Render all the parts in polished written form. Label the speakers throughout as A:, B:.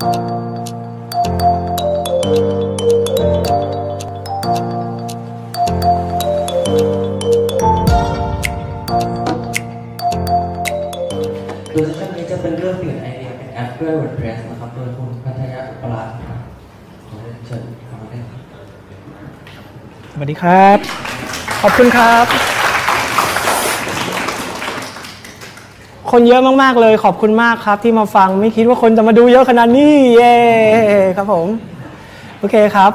A: คือเรื่องนี้จะเป็นเรื่องเปลี่ยนไอเดียเป็นแอปด้วย WordPress นะครับโดยคุณพัทยาอุปราชขอเชิญเข้ามาได้ครับ
B: สวัสดีครับขอบคุณครับคนเยอะมากๆเลยขอบคุณมากครับที่มาฟังไม่คิดว่าคนจะมาดูเยอะขนาดนี้เย้ครับผมโอเคครับ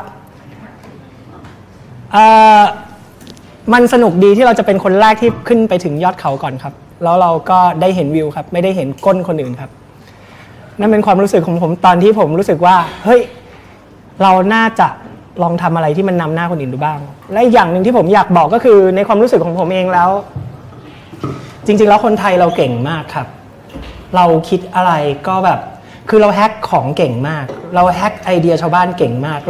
B: มันสนุกดีที่เราจะเป็นคนแรกที่ขึ้นไปถึงยอดเขาก่อนครับแล้วเราก็ได้เห็นวิวครับไม่ได้เห็นก้นคนอื่นครับนั่นเป็นความรู้สึกของผมตอนที่ผมรู้สึกว่าเฮ้ยเราน่าจะลองทำอะไรที่มันนำหน้าคนอื่นดูบ้างและอย่างหนึ่งที่ผมอยากบอกก็คือในความรู้สึกของผมเองแล้วจริงๆแล้วคนไทยเราเก่งมากครับเราคิดอะไรก็แบบคือเราแฮกของเก่งมากเราแฮกไอเดียชาวบ้านเก่งมาก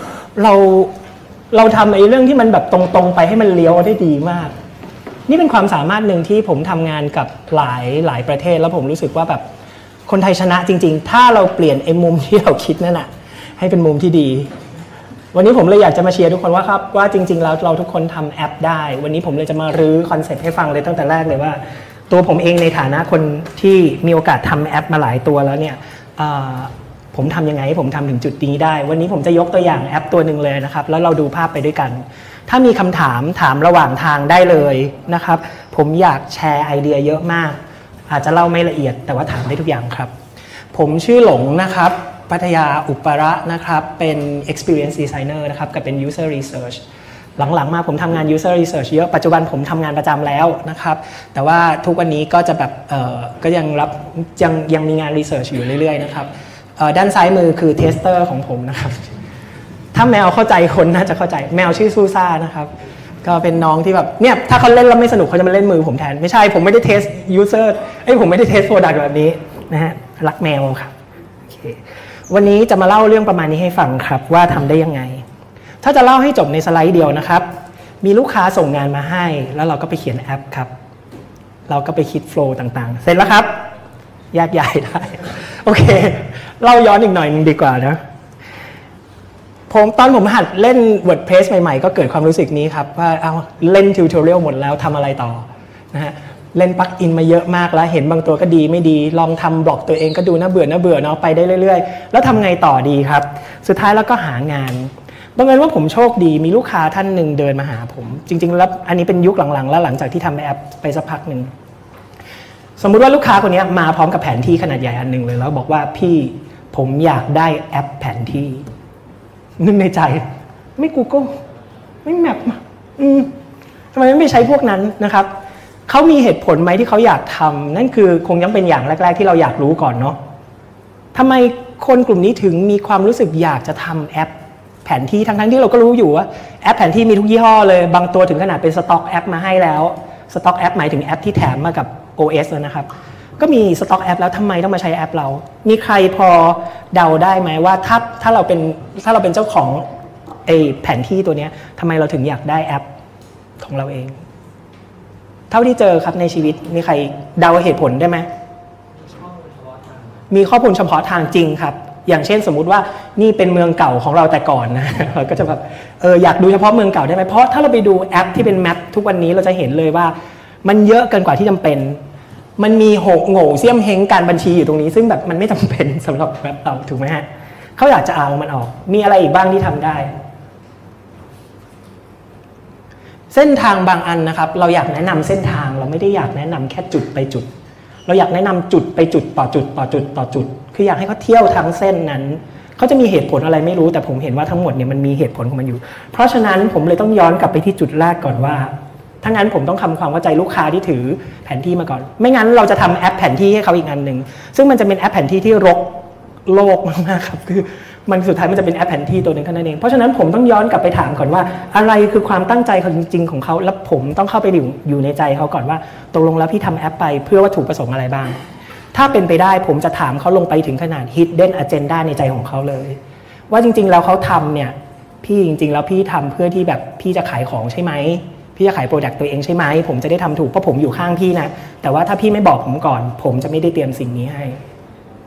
B: เราทำไอ้เรื่องที่มันแบบตรงๆไปให้มันเลี้ยวได้ดีมากนี่เป็นความสามารถหนึ่งที่ผมทำงานกับหลายประเทศแล้วผมรู้สึกว่าแบบคนไทยชนะจริงๆถ้าเราเปลี่ยนไอ้มุมที่เราคิดนั่นน่ะให้เป็นมุมที่ดีวันนี้ผมเลยอยากจะมาเชียร์ทุกคนว่าจริงๆแล้วเราทุกคนทำแอปได้วันนี้ผมเลยจะมารื้อคอนเซ็ปต์ให้ฟังเลยตั้งแต่แรกเลยว่าตัวผมเองในฐานะคนที่มีโอกาสทำแอปมาหลายตัวแล้วเนี่ยผมทำยังไงให้ผมทำถึงจุดนี้ได้วันนี้ผมจะยกตัวอย่างแอปตัวหนึ่งเลยนะครับแล้วเราดูภาพไปด้วยกันถ้ามีคำถามระหว่างทางได้เลยนะครับผมอยากแชร์ไอเดียเยอะมากอาจจะเล่าไม่ละเอียดแต่ว่าถามได้ทุกอย่างครับผมชื่อหลงนะครับพัทยาอุประนะครับเป็น experience designer นะครับกับเป็น user research หลังๆมาผมทำงาน user research เยอะปัจจุบันผมทำงานประจำแล้วนะครับแต่ว่าทุกวันนี้ก็จะแบบก็ยังมีงาน research อยู่เรื่อยๆนะครับด้านซ้ายมือคือ tester ของผมนะครับถ้าแมวเข้าใจคนน่าจะเข้าใจแมวชื่อซูซ่านะครับก็เป็นน้องที่แบบเนี่ยถ้าเขาเล่นแล้วไม่สนุกเขาจะมาเล่นมือผมแทนไม่ใช่ผมไม่ได้เทส user ผมไม่ได้เทส product แบบนี้นะฮะรักแมวครับโอเควันนี้จะมาเล่าเรื่องประมาณนี้ให้ฟังครับว่าทำได้ยังไงถ้าจะเล่าให้จบในสไลด์เดียวนะครับมีลูกค้าส่งงานมาให้แล้วเราก็ไปเขียนแอปครับเราก็ไปคิดโฟล์ต่างๆเสร็จแล้วครับแยกย้ายได้โอเคเล่าย้อนอีกหน่อยนึงดีกว่านะตอนผมหัดเล่น WordPress ใหม่ๆก็เกิดความรู้สึกนี้ครับว่าเอาเล่นทิวทอเรียลหมดแล้วทำอะไรต่อนะฮะเล่นปลั๊กอินมาเยอะมากแล้วเห็นบางตัวก็ดีไม่ดีลองทำบล็อกตัวเองก็ดูน่าเบื่อเนาะไปได้เรื่อยๆแล้วทำไงต่อดีครับสุดท้ายแล้วก็หางานบังเอิญว่าผมโชคดีมีลูกค้าท่านหนึ่งเดินมาหาผมจริงๆแล้วอันนี้เป็นยุคหลังๆแล้วหลังจากที่ทำแอปไปสักพักหนึ่งสมมุติว่าลูกค้าคนนี้มาพร้อมกับแผนที่ขนาดใหญ่อันหนึ่งเลยแล้วบอกว่าพี่ผมอยากได้แอปแผนที่นึกในใจไม่ Google ไม่ Map ทำไมไม่ใช้พวกนั้นนะครับเขามีเหตุผลไหมที่เขาอยากทำนั่นคือคงยังเป็นอย่างแรกๆที่เราอยากรู้ก่อนเนาะทำไมคนกลุ่มนี้ถึงมีความรู้สึกอยากจะทำแอปแผนที่ทั้งที่เราก็รู้อยู่ว่าแอปแผนที่มีทุกยี่ห้อเลยบางตัวถึงขนาดเป็นสต็อกแอปมาให้แล้วสต็อกแอปหมายถึงแอปที่แถมมากับ OS แล้วนะครับก็มีสต็อกแอปแล้วทำไมต้องมาใช้แอปเรามีใครพอเดาได้ไหมว่าถ้าเราเป็นเจ้าของไอ้แผนที่ตัวนี้ทำไมเราถึงอยากได้แอปของเราเองเท่าที่เจอครับในชีวิตมีใครเดาเหตุผลได้ไหมมีข้อมูลเฉพาะทางจริงครับอย่างเช่นสมมุติว่านี่เป็นเมืองเก่าของเราแต่ก่อนนะเราก็จะแบบอยากดูเฉพาะเมืองเก่าได้ไหมเพราะถ้าเราไปดูแอปที่เป็นแมปทุกวันนี้เราจะเห็นเลยว่ามันเยอะเกินกว่าที่จำเป็นมันมีโง่เสี่ยมเฮงการบัญชีอยู่ตรงนี้ซึ่งแบบมันไม่จำเป็นสำหรับแอปเราถูกไหมฮะเขาอยากจะเอามันออกมีอะไรอีกบ้างที่ทำได้เส้นทางบางอันนะครับเราอยากแนะนำเส้นทางเราไม่ได้อยากแนะนำแค่จุดไปจุดเราอยากแนะนำจุดไปจุดต่อจุดต่อจุดต่อจุดคืออยากให้เขาเที่ยวทั้งเส้นนั้นเขาจะมีเหตุผลอะไรไม่รู้แต่ผมเห็นว่าทั้งหมดเนี่ยมันมีเหตุผลของมันอยู่เพราะฉะนั้นผมเลยต้องย้อนกลับไปที่จุดแรกก่อนว่าถ้างั้นผมต้องทำความเข้าใจลูกค้าที่ถือแผนที่มาก่อนไม่งั้นเราจะทำแอปแผนที่ให้เขาอีกอันหนึ่งซึ่งมันจะเป็นแอปแผนที่ที่รกโลกมากๆครับคือมันสุดท้ายมันจะเป็นแอปแผนที่ตัวหนึ่งแค่นั้นเองเพราะฉะนั้นผมต้องย้อนกลับไปถามก่อนว่าอะไรคือความตั้งใจจริงๆของเขาแล้วผมต้องเข้าไปอยู่ในใจเขาก่อนว่าตกลงแล้วพี่ทำแอปไปเพื่อวัตถุประสงค์อะไรบ้างถ้าเป็นไปได้ผมจะถามเขาลงไปถึงขนาด hidden agenda ในใจของเขาเลยว่าจริงๆแล้วเขาทำเนี่ยพี่จริงๆแล้วพี่ทำเพื่อที่แบบพี่จะขายของใช่ไหมพี่จะขายโปรดักต์ตัวเองใช่ไหมผมจะได้ทำถูกเพราะผมอยู่ข้างพี่นะแต่ว่าถ้าพี่ไม่บอกผมก่อนผมจะไม่ได้เตรียมสิ่งนี้ให้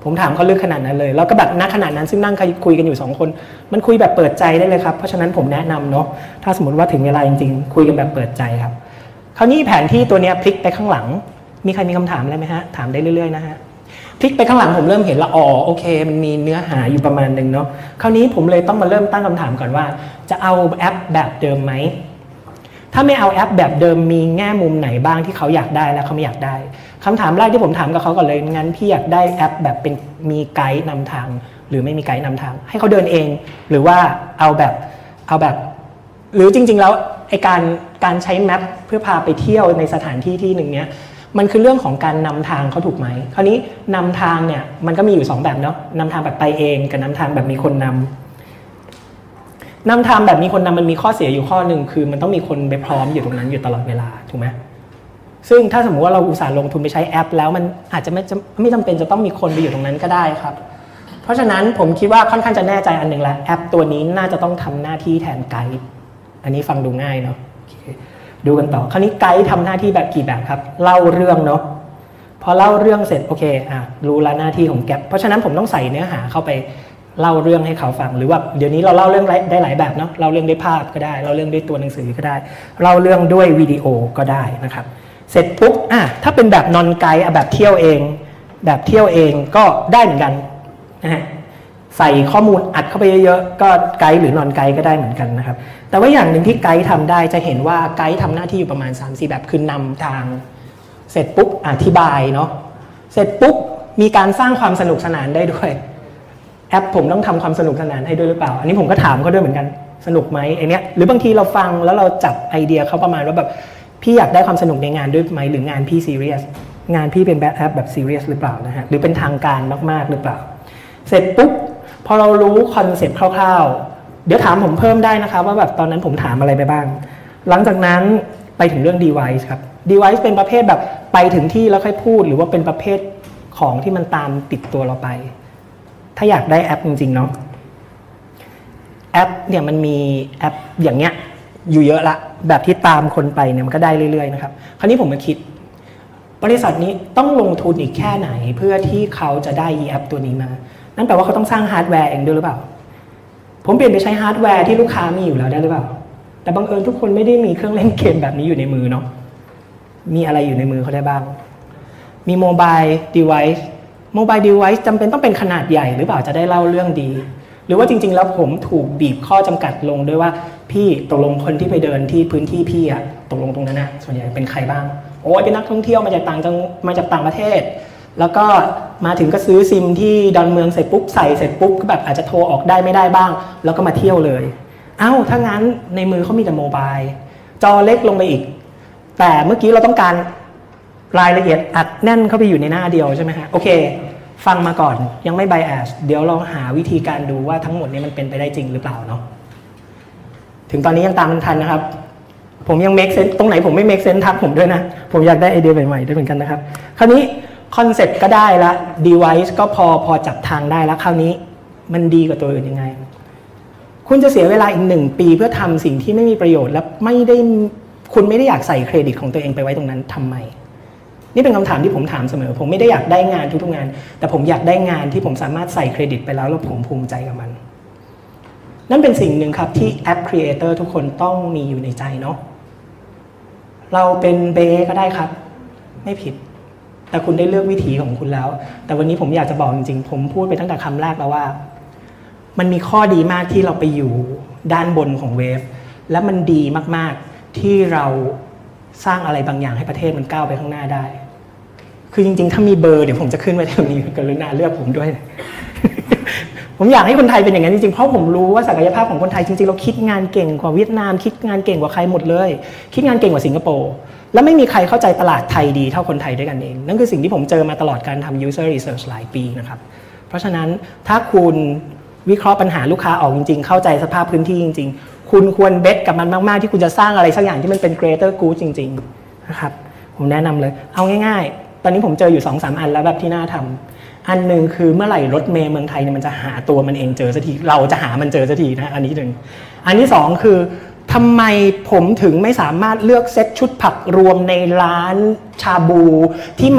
B: ผมถามเขาลึกขนาดนั้นเลยแล้วก็แบบณขนาดนั้นซึ่งนั่งคุยกันอยู่2คนมันคุยแบบเปิดใจได้เลยครับเพราะฉะนั้นผมแนะนำเนาะถ้าสมมติว่าถึงเวลาจริงๆคุยกันแบบเปิดใจครับคราวนี้แผนที่ตัวนี้พลิกไปข้างหลังมีใครมีคำถามอะไรไหมฮะถามได้เรื่อยๆนะฮะพลิกไปข้างหลังผมเริ่มเห็นละอ๋อโอเคมันมีเนื้อหาอยู่ประมาณนึงเนาะคราวนี้ผมเลยต้องมาเริ่มตั้งคำถามก่อนว่าจะเอาแอปแบบเดิมไหมถ้าไม่เอาแอปแบบเดิมมีแง่มุมไหนบ้างที่เขาอยากได้และเขาไม่อยากได้คำถามแรกที่ผมถามกับเขาก่อนเลยงั้นพี่อยากได้แอปแบบเป็นมีไกด์นำทางหรือไม่มีไกด์นำทางให้เขาเดินเองหรือว่าเอาแบบหรือจริงๆแล้วไอการใช้แมปเพื่อพาไปเที่ยวในสถานที่ที่หนึ่งเนี้ยมันคือเรื่องของการนำทางเขาถูกไหมคราวนี้นำทางเนี่ยมันก็มีอยู่2แบบเนาะนำทางแบบไปเองกับนำทางแบบมีคนนำทางแบบมีคนนำมันมีข้อเสียอยู่ข้อหนึ่งคือมันต้องมีคนไปพร้อมอยู่ตรงนั้นอยู่ตลอดเวลาถูกไหมซึ่งถ้าสมมติว่าเราอุตส่าห์ลงทุนไปใช้แอปแล้วมันอาจจะไม่จำเป็นจะต้องมีคนไปอยู่ตรงนั้นก็ได้ครับเพราะฉะนั้นผมคิดว่าค่อนข้างจะแน่ใจอันหนึ่งแล้วแอปตัวนี้น่าจะต้องทำหน้าที่แทนไกด์อันนี้ฟังดูง่ายเนาะดูกันต่อคราวนี้ไกด์ทำหน้าที่แบบกี่แบบครับเล่าเรื่องเนาะพอเล่าเรื่องเสร็จโอเครู้ละหน้าที่ของแกปเพราะฉะนั้นผมต้องใส่เนื้อหาเข้าไปเล่าเรื่องให้เขาฟังหรือว่าเดี๋ยวนี้เราเล่าเรื่องได้หลายแบบเนาะเล่าเรื่องด้วยภาพก็ได้เล่าเรื่องด้วยตัวหนังสือก็ได้เล่าเรื่องด้วยวิดีโอก็ได้นะครับเสร็จปุ๊บถ้าเป็นแบบนอนไกด์แบบเที่ยวเองก็ได้เหมือนกันนะฮะใส่ข้อมูลอัดเข้าไปเยอะๆก็ไกด์หรือนอนไกด์ก็ได้เหมือนกันนะครับแต่ว่าอย่างหนึ่งที่ไกด์ทำได้จะเห็นว่าไกด์ทำหน้าที่อยู่ประมาณ 3-4 แบบคือนำทางเสร็จปุ๊บอธิบายเนาะเสร็จปุ๊บมีการสร้างความสนุกสนานได้ด้วยแอปผมต้องทำความสนุกสนานให้ด้วยหรือเปล่าอันนี้ผมก็ถามเขาด้วยเหมือนกันสนุกไหมไอเนี้ยหรือบางทีเราฟังแล้วเราจับไอเดียเขาประมาณว่าแบบพี่อยากได้ความสนุกในงานด้วยไหมหรืองานพี่ซีเรียสงานพี่เป็นแบบแอปแบบซีเรียสหรือเปล่านะฮะหรือเป็นทางการมากๆหรือเปล่าเสร็จปุ๊บพอเรารู้คอนเซ็ปต์คร่าวๆเดี๋ยวถามผมเพิ่มได้นะครับว่าแบบตอนนั้นผมถามอะไรไปบ้างหลังจากนั้นไปถึงเรื่อง device ครับ device เป็นประเภทแบบไปถึงที่แล้วค่อยพูดหรือว่าเป็นประเภทของที่มันตามติดตัวเราไปถ้าอยากได้แอปจริงๆเนาะแอปเนี่ยมันมีแอปอย่างเงี้ยอยู่เยอะละแบบที่ตามคนไปเนี่ยมันก็ได้เรื่อยๆนะครับคราวนี้ผมมาคิดบริษัทนี้ต้องลงทุนอีกแค่ไหนเพื่อที่เขาจะได้แอปตัวนี้มานั่นแปลว่าเขาต้องสร้างฮาร์ดแวร์เองด้วยหรือเปล่าผมเปลี่ยนไปใช้ฮาร์ดแวร์ที่ลูกค้ามีอยู่แล้วได้หรือเปล่าแต่บังเอิญทุกคนไม่ได้มีเครื่องเล่นเกมแบบนี้อยู่ในมือเนาะมีอะไรอยู่ในมือเขาได้บ้างมีโมบายเดเวิซจำเป็นต้องเป็นขนาดใหญ่หรือเปล่าจะได้เล่าเรื่องดีหรือว่าจริงๆแล้วผมถูกบีบข้อจำกัดลงด้วยว่าพี่ตกลงคนที่ไปเดินที่พื้นที่พี่ตกลงตรงนั้นนะส่วนใหญ่เป็นใครบ้างโอ้ยเป็นนักท่องเที่ยวมาจากต่างประเทศแล้วก็มาถึงก็ซื้อซิมที่ดอนเมืองเสร็จปุ๊บใส่เสร็จปุ๊บก็แบบอาจจะโทรออกได้ไม่ได้บ้างแล้วก็มาเที่ยวเลยถ้างั้นในมือเขามีแต่โมบายจอเล็กลงไปอีกแต่เมื่อกี้เราต้องการรายละเอียดอัดแน่นเข้าไปอยู่ในหน้าเดียวใช่ไหมฮะโอเคฟังมาก่อนยังไม่ไบแอสเดี๋ยวเราหาวิธีการดูว่าทั้งหมดนี้มันเป็นไปได้จริงหรือเปล่าเนาะถึงตอนนี้ยังตามทันนะครับผมยังเมคเซนส์ตรงไหนผมไม่เมคเซนส์ทักผมด้วยนะผมอยากได้ไอเดียใหม่ๆด้วยเหมือนกันนะครับคราวนี้คอนเซ็ปต์ก็ได้ละ device ก็พอจับทางได้แล้วคราวนี้มันดีกว่าตัวอื่นยังไงคุณจะเสียเวลาอีก1 ปีเพื่อทำสิ่งที่ไม่มีประโยชน์และคุณไม่ได้อยากใส่เครดิตของตัวเองไปไว้ตรงนั้นทำไมนี่เป็นคำถามที่ผมถามเสมอผมไม่ได้อยากได้งานทุกๆงานแต่ผมอยากได้งานที่ผมสามารถใส่เครดิตไปแล้วผมภูมิใจกับมันนั่นเป็นสิ่งหนึ่งครับที่แอปครีเอเตอร์ทุกคนต้องมีอยู่ในใจเนาะเราเป็นเบก็ได้ครับไม่ผิดแต่คุณได้เลือกวิถีของคุณแล้วแต่วันนี้ผมอยากจะบอกจริงๆผมพูดไปตั้งแต่คำแรกแล้วว่ามันมีข้อดีมากที่เราไปอยู่ด้านบนของเวฟและมันดีมากๆที่เราสร้างอะไรบางอย่างให้ประเทศมันก้าวไปข้างหน้าได้คือจริงๆถ้ามีเบอร์เดี๋ยวผมจะขึ้นไว้ตรงนี้กรุณาเลือกผมด้วย ผมอยากให้คนไทยเป็นอย่างนั้นจริงๆเพราะผมรู้ว่าศักยภาพของคนไทยจริงๆเราคิดงานเก่งกว่าเวียดนามคิดงานเก่งกว่าใครหมดเลยคิดงานเก่งกว่าสิงคโปร์และไม่มีใครเข้าใจตลาดไทยดีเท่าคนไทยด้วยกันเองนั่นคือสิ่งที่ผมเจอมาตลอดการทำ user research หลายปีนะครับเพราะฉะนั้นถ้าคุณวิเคราะห์ปัญหาลูกค้าออกจริงๆเข้าใจสภาพพื้นที่จริงๆคุณควรเบสกับมันมากๆที่คุณจะสร้างอะไรสักอย่างที่มันเป็น greater good จริงๆนะครับผมแนะนำเลยเอาง่ายๆตอนนี้ผมเจออยู่ 2-3 อันแล้วแบบที่น่าทำอันหนึ่งคือเมื่อไหร่รถเมล์เมืองไทยเนี่ยมันจะหาตัวมันเองเจอสักทีเราจะหามันเจอสักทีนะอันนี้หนึ่งอันที่สองคือทำไมผมถึงไม่สามารถเลือกเซตชุดผักรวมในร้านชาบูที่มัน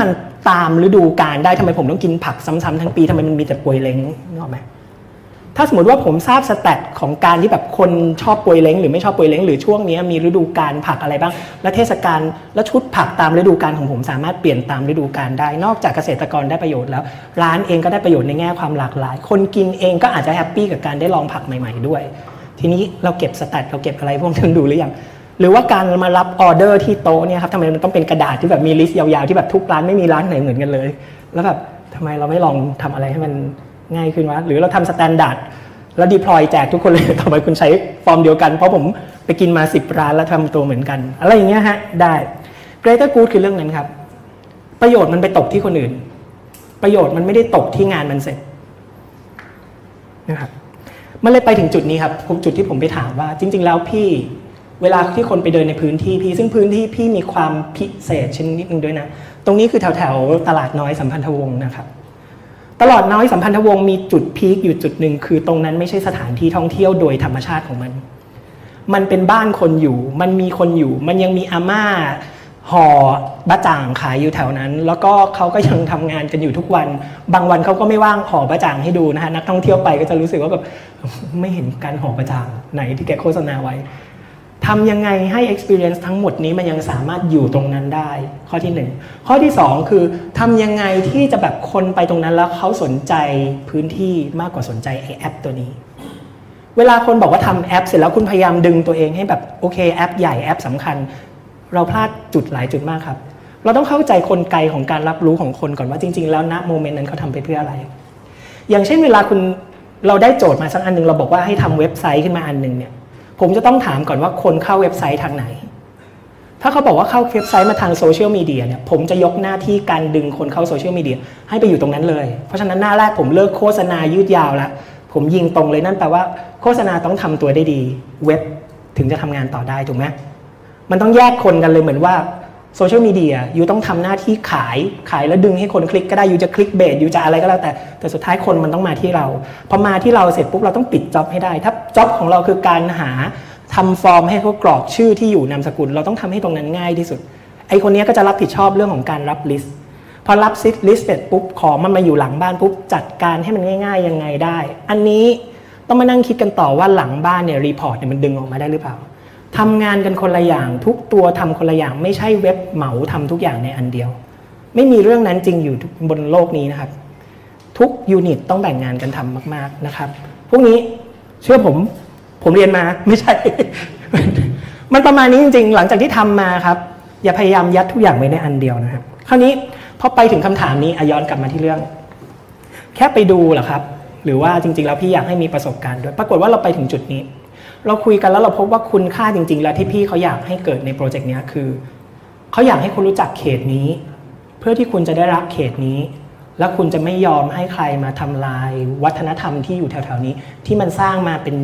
B: ตามฤดูกาลได้ทำไมผมต้องกินผักซ้ำๆทั้งปีทำไมมันมีแต่ป่วยเล้งนึกออกไหมถ้าสมมติว่าผมทราบสแตทของการที่แบบคนชอบป่วยเล้งหรือไม่ชอบป่วยเล้งหรือช่วงนี้มีฤดูกาลผักอะไรบ้างและเทศกาลและชุดผักตามฤดูกาลของผมสามารถเปลี่ยนตามฤดูกาลได้นอกจากเกษตรกรได้ประโยชน์แล้วร้านเองก็ได้ประโยชน์ในแง่ความหลากหลายคนกินเองก็อาจจะแฮปปี้กับการได้ลองผักใหม่ๆด้วยทีนี้เราเก็บสแตทเราเก็บอะไรพวกนั้นดูหรือยังหรือว่าการมารับออเดอร์ที่โต๊ะเนี่ยครับทำไมมันต้องเป็นกระดาษที่แบบมีลิสต์ยาวๆที่แบบทุกร้านไม่มีร้านไหนเหมือนกันเลยแล้วแบบทำไมเราไม่ลองทำอะไรให้มันง่ายขึ้นวะหรือเราทำสแตนดาร์ดแล้วดีพลอยแจกทุกคนเลยต่อไปคุณใช้ฟอร์มเดียวกันเพราะผมไปกินมา10ร้านแล้วทำตัวเหมือนกันอะไรอย่างเงี้ยฮะได้ Greater Good คือเรื่องนั้นครับประโยชน์มันไปตกที่คนอื่นประโยชน์มันไม่ได้ตกที่งานมันเสร็จนะครับมันเลยไปถึงจุดนี้ครับจุดที่ผมไปถามว่าจริงๆแล้วพี่เวลาที่คนไปเดินในพื้นที่พี่ซึ่งพื้นที่พี่มีความพิเศษชนิดนึงด้วยนะตรงนี้คือแถวๆตลาดน้อยสัมพันธวงศ์นะครับตลาดน้อยสัมพันธวงศ์มีจุดพีคอยู่จุดหนึ่งคือตรงนั้นไม่ใช่สถานที่ท่องเที่ยวโดยธรรมชาติของมันเป็นบ้านคนอยู่มันมีคนอยู่มันยังมีอาม่าห่อบะจ่างขายอยู่แถวนั้นแล้วก็เขาก็ยังทำงานกันอยู่ทุกวันบางวันเขาก็ไม่ว่างห่อบะจ่างให้ดูนะฮะนักท่องเที่ยวไปก็จะรู้สึกว่าแบบไม่เห็นการห่อบะจ่างไหนที่แกโฆษณาไว้ทำยังไงให้ experience ทั้งหมดนี้มันยังสามารถอยู่ตรงนั้นได้ข้อที่1ข้อที่2คือทำยังไงที่จะแบบคนไปตรงนั้นแล้วเขาสนใจพื้นที่มากกว่าสนใจไอแอปตัวนี้เวลาคนบอกว่าทำแอปเสร็จแล้วคุณพยายามดึงตัวเองให้แบบโอเคแอปใหญ่แอปสำคัญเราพลาดจุดหลายจุดมากครับเราต้องเข้าใจกลไกของการรับรู้ของคนก่อนว่าจริงๆแล้วณโมเมนต์นั้นเขาทำไปเพื่ออะไรอย่างเช่นเวลาเราได้โจทย์มาสักอันนึงเราบอกว่าให้ทำเว็บไซต์ขึ้นมาอันนึงเนี่ยผมจะต้องถามก่อนว่าคนเข้าเว็บไซต์ทางไหนถ้าเขาบอกว่าเข้าเว็บไซต์มาทางโซเชียลมีเดียเนี่ยผมจะยกหน้าที่การดึงคนเข้าโซเชียลมีเดียให้ไปอยู่ตรงนั้นเลยเพราะฉะนั้นหน้าแรกผมเลิกโฆษณายืดยาวแล้วผมยิงตรงเลยนั่นแปลว่าโฆษณาต้องทำตัวได้ดีเว็บถึงจะทำงานต่อได้ถูกไหมมันต้องแยกคนกันเลยเหมือนว่าโซเชียลมีเดียยูต้องทำหน้าที่ขายแล้วดึงให้คนคลิกก็ได้ยูจะคลิกเบสยูจะอะไรก็แล้วแต่สุดท้ายคนมันต้องมาที่เราพอมาที่เราเสร็จปุ๊บเราต้องปิดจ็อบให้ได้ถ้าจ็อบของเราคือการหาทำฟอร์มให้เขากรอกชื่อที่อยู่นามสกุลเราต้องทำให้ตรงนั้นง่ายที่สุดไอคนนี้ก็จะรับผิดชอบเรื่องของการรับลิสต์พอรับลิสต์เสร็จปุ๊บของมันมาอยู่หลังบ้านปุ๊บจัดการให้มันง่ายๆยังไงได้อันนี้ต้องมานั่งคิดกันต่อว่าหลังบ้านเนี่ยรีพอร์ตเนี่ยมันดึงออกมาได้หรือเปล่าทำงานกันคนละอย่างทุกตัวทำคนละอย่างไม่ใช่เว็บเหมาทำทุกอย่างในอันเดียวไม่มีเรื่องนั้นจริงอยู่บนโลกนี้นะครับทุกยูนิตต้องแบ่งงานกันทำมากๆนะครับพวกนี้เชื่อผมเรียนมาไม่ใช่ มันประมาณนี้จริงๆหลังจากที่ทำมาครับอย่าพยายามยัดทุกอย่างไว้ในอันเดียวนะครับคราวนี้พอไปถึงคำถามนี้ย้อนกลับมาที่เรื่องแค่ไปดูเหรอครับหรือว่าจริงๆแล้วพี่อยากให้มีประสบการณ์ด้วยปรากฏว่าเราไปถึงจุดนี้เราคุยกันแล้วเราพบว่าคุณค่าจริงๆแล้วที่พี่เขาอยากให้เกิดในโปรเจกต์นี้คือเขาอยากให้คุณรู้จักเขตนี้เพื่อที่คุณจะได้รักเขตนี้แล้วคุณจะไม่ยอมให้ใครมาทำลายวัฒนธรรมที่อยู่แถวๆนี้ที่มันสร้างมาเป็น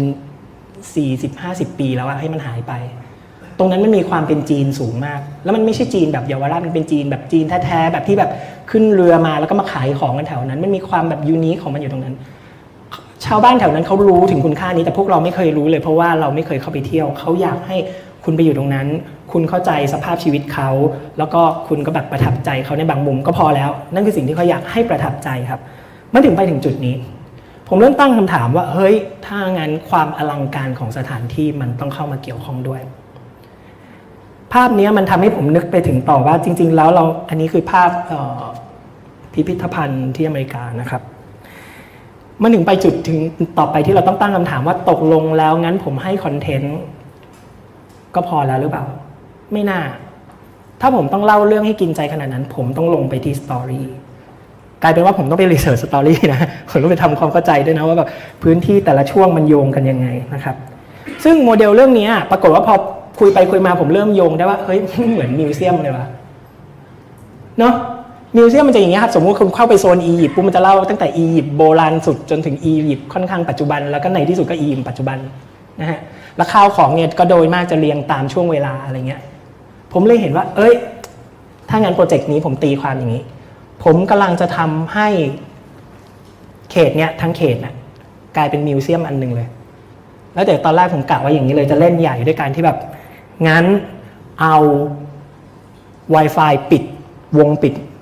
B: 40-50 ปีแล้วให้มันหายไปตรงนั้นมันมีความเป็นจีนสูงมากแล้วมันไม่ใช่จีนแบบเยาวราชมันเป็นจีนแบบจีนแท้ๆแบบที่แบบขึ้นเรือมาแล้วก็มาขายของกันแถวนั้นมันมีความแบบยูนิคของมันอยู่ตรงนั้นชาวบ้านแถวนั้นเขารู้ถึงคุณค่านี้แต่พวกเราไม่เคยรู้เลยเพราะว่าเราไม่เคยเข้าไปเที่ยวเขาอยากให้คุณไปอยู่ตรงนั้นคุณเข้าใจสภาพชีวิตเขาแล้วก็คุณก็แบบประทับใจเขาในบางมุมก็พอแล้วนั่นคือสิ่งที่เขาอยากให้ประทับใจครับเมื่อถึงไปถึงจุดนี้ผมเริ่มตั้งคำถามว่าเฮ้ยถ้างั้นความอลังการของสถานที่มันต้องเข้ามาเกี่ยวข้องด้วยภาพนี้มันทำให้ผมนึกไปถึงต่อว่าจริงๆแล้วอันนี้คือภาพพิพิธภัณฑ์ที่อเมริกานะครับมันถึงไปจุดถึงต่อไปที่เราต้องตั้งคำถามว่าตกลงแล้วงั้นผมให้คอนเทนต์ก็พอแล้วหรือเปล่าไม่น่าถ้าผมต้องเล่าเรื่องให้กินใจขนาดนั้นผมต้องลงไปที่สตอรี่กลายเป็นว่าผมต้องไปรีเสิร์ชสตอรี่นะผมต้องไปทำความเข้าใจด้วยนะว่าแบบพื้นที่แต่ละช่วงมันโยงกันยังไงนะครับซึ่งโมเดลเรื่องนี้ปรากฏว่าพอคุยไปคุยมาผมเริ่มโยงได้ว่าเฮ้ยเหมือนมิวเซียมเลยว่ะเนาะมิวเซียมมันจะอย่างนี้ครับสมมติคุณเข้าไปโซนอียิปต์ปุ๊บมันจะเล่าตั้งแต่อียิปต์โบราณสุดจนถึงอียิปต์ค่อนข้างปัจจุบันแล้วก็ในที่สุดก็อียิปต์ปัจจุบันนะฮะแล้วข้าวของเนี่ยก็โดยมากจะเรียงตามช่วงเวลาอะไรเงี้ยผมเลยเห็นว่าเอ้ยถ้างั้นโปรเจกต์นี้ผมตีความอย่างนี้ผมกำลังจะทำให้เขตเนี้ยทั้งเขตน่ะกลายเป็นมิวเซียมอันนึงเลยแล้วเดี๋ยวตอนแรกผมกะว่าอย่างนี้เลยจะเล่นใหญ่ด้วยการที่แบบงั้นเอา Wi-Fi ปิดวงปิด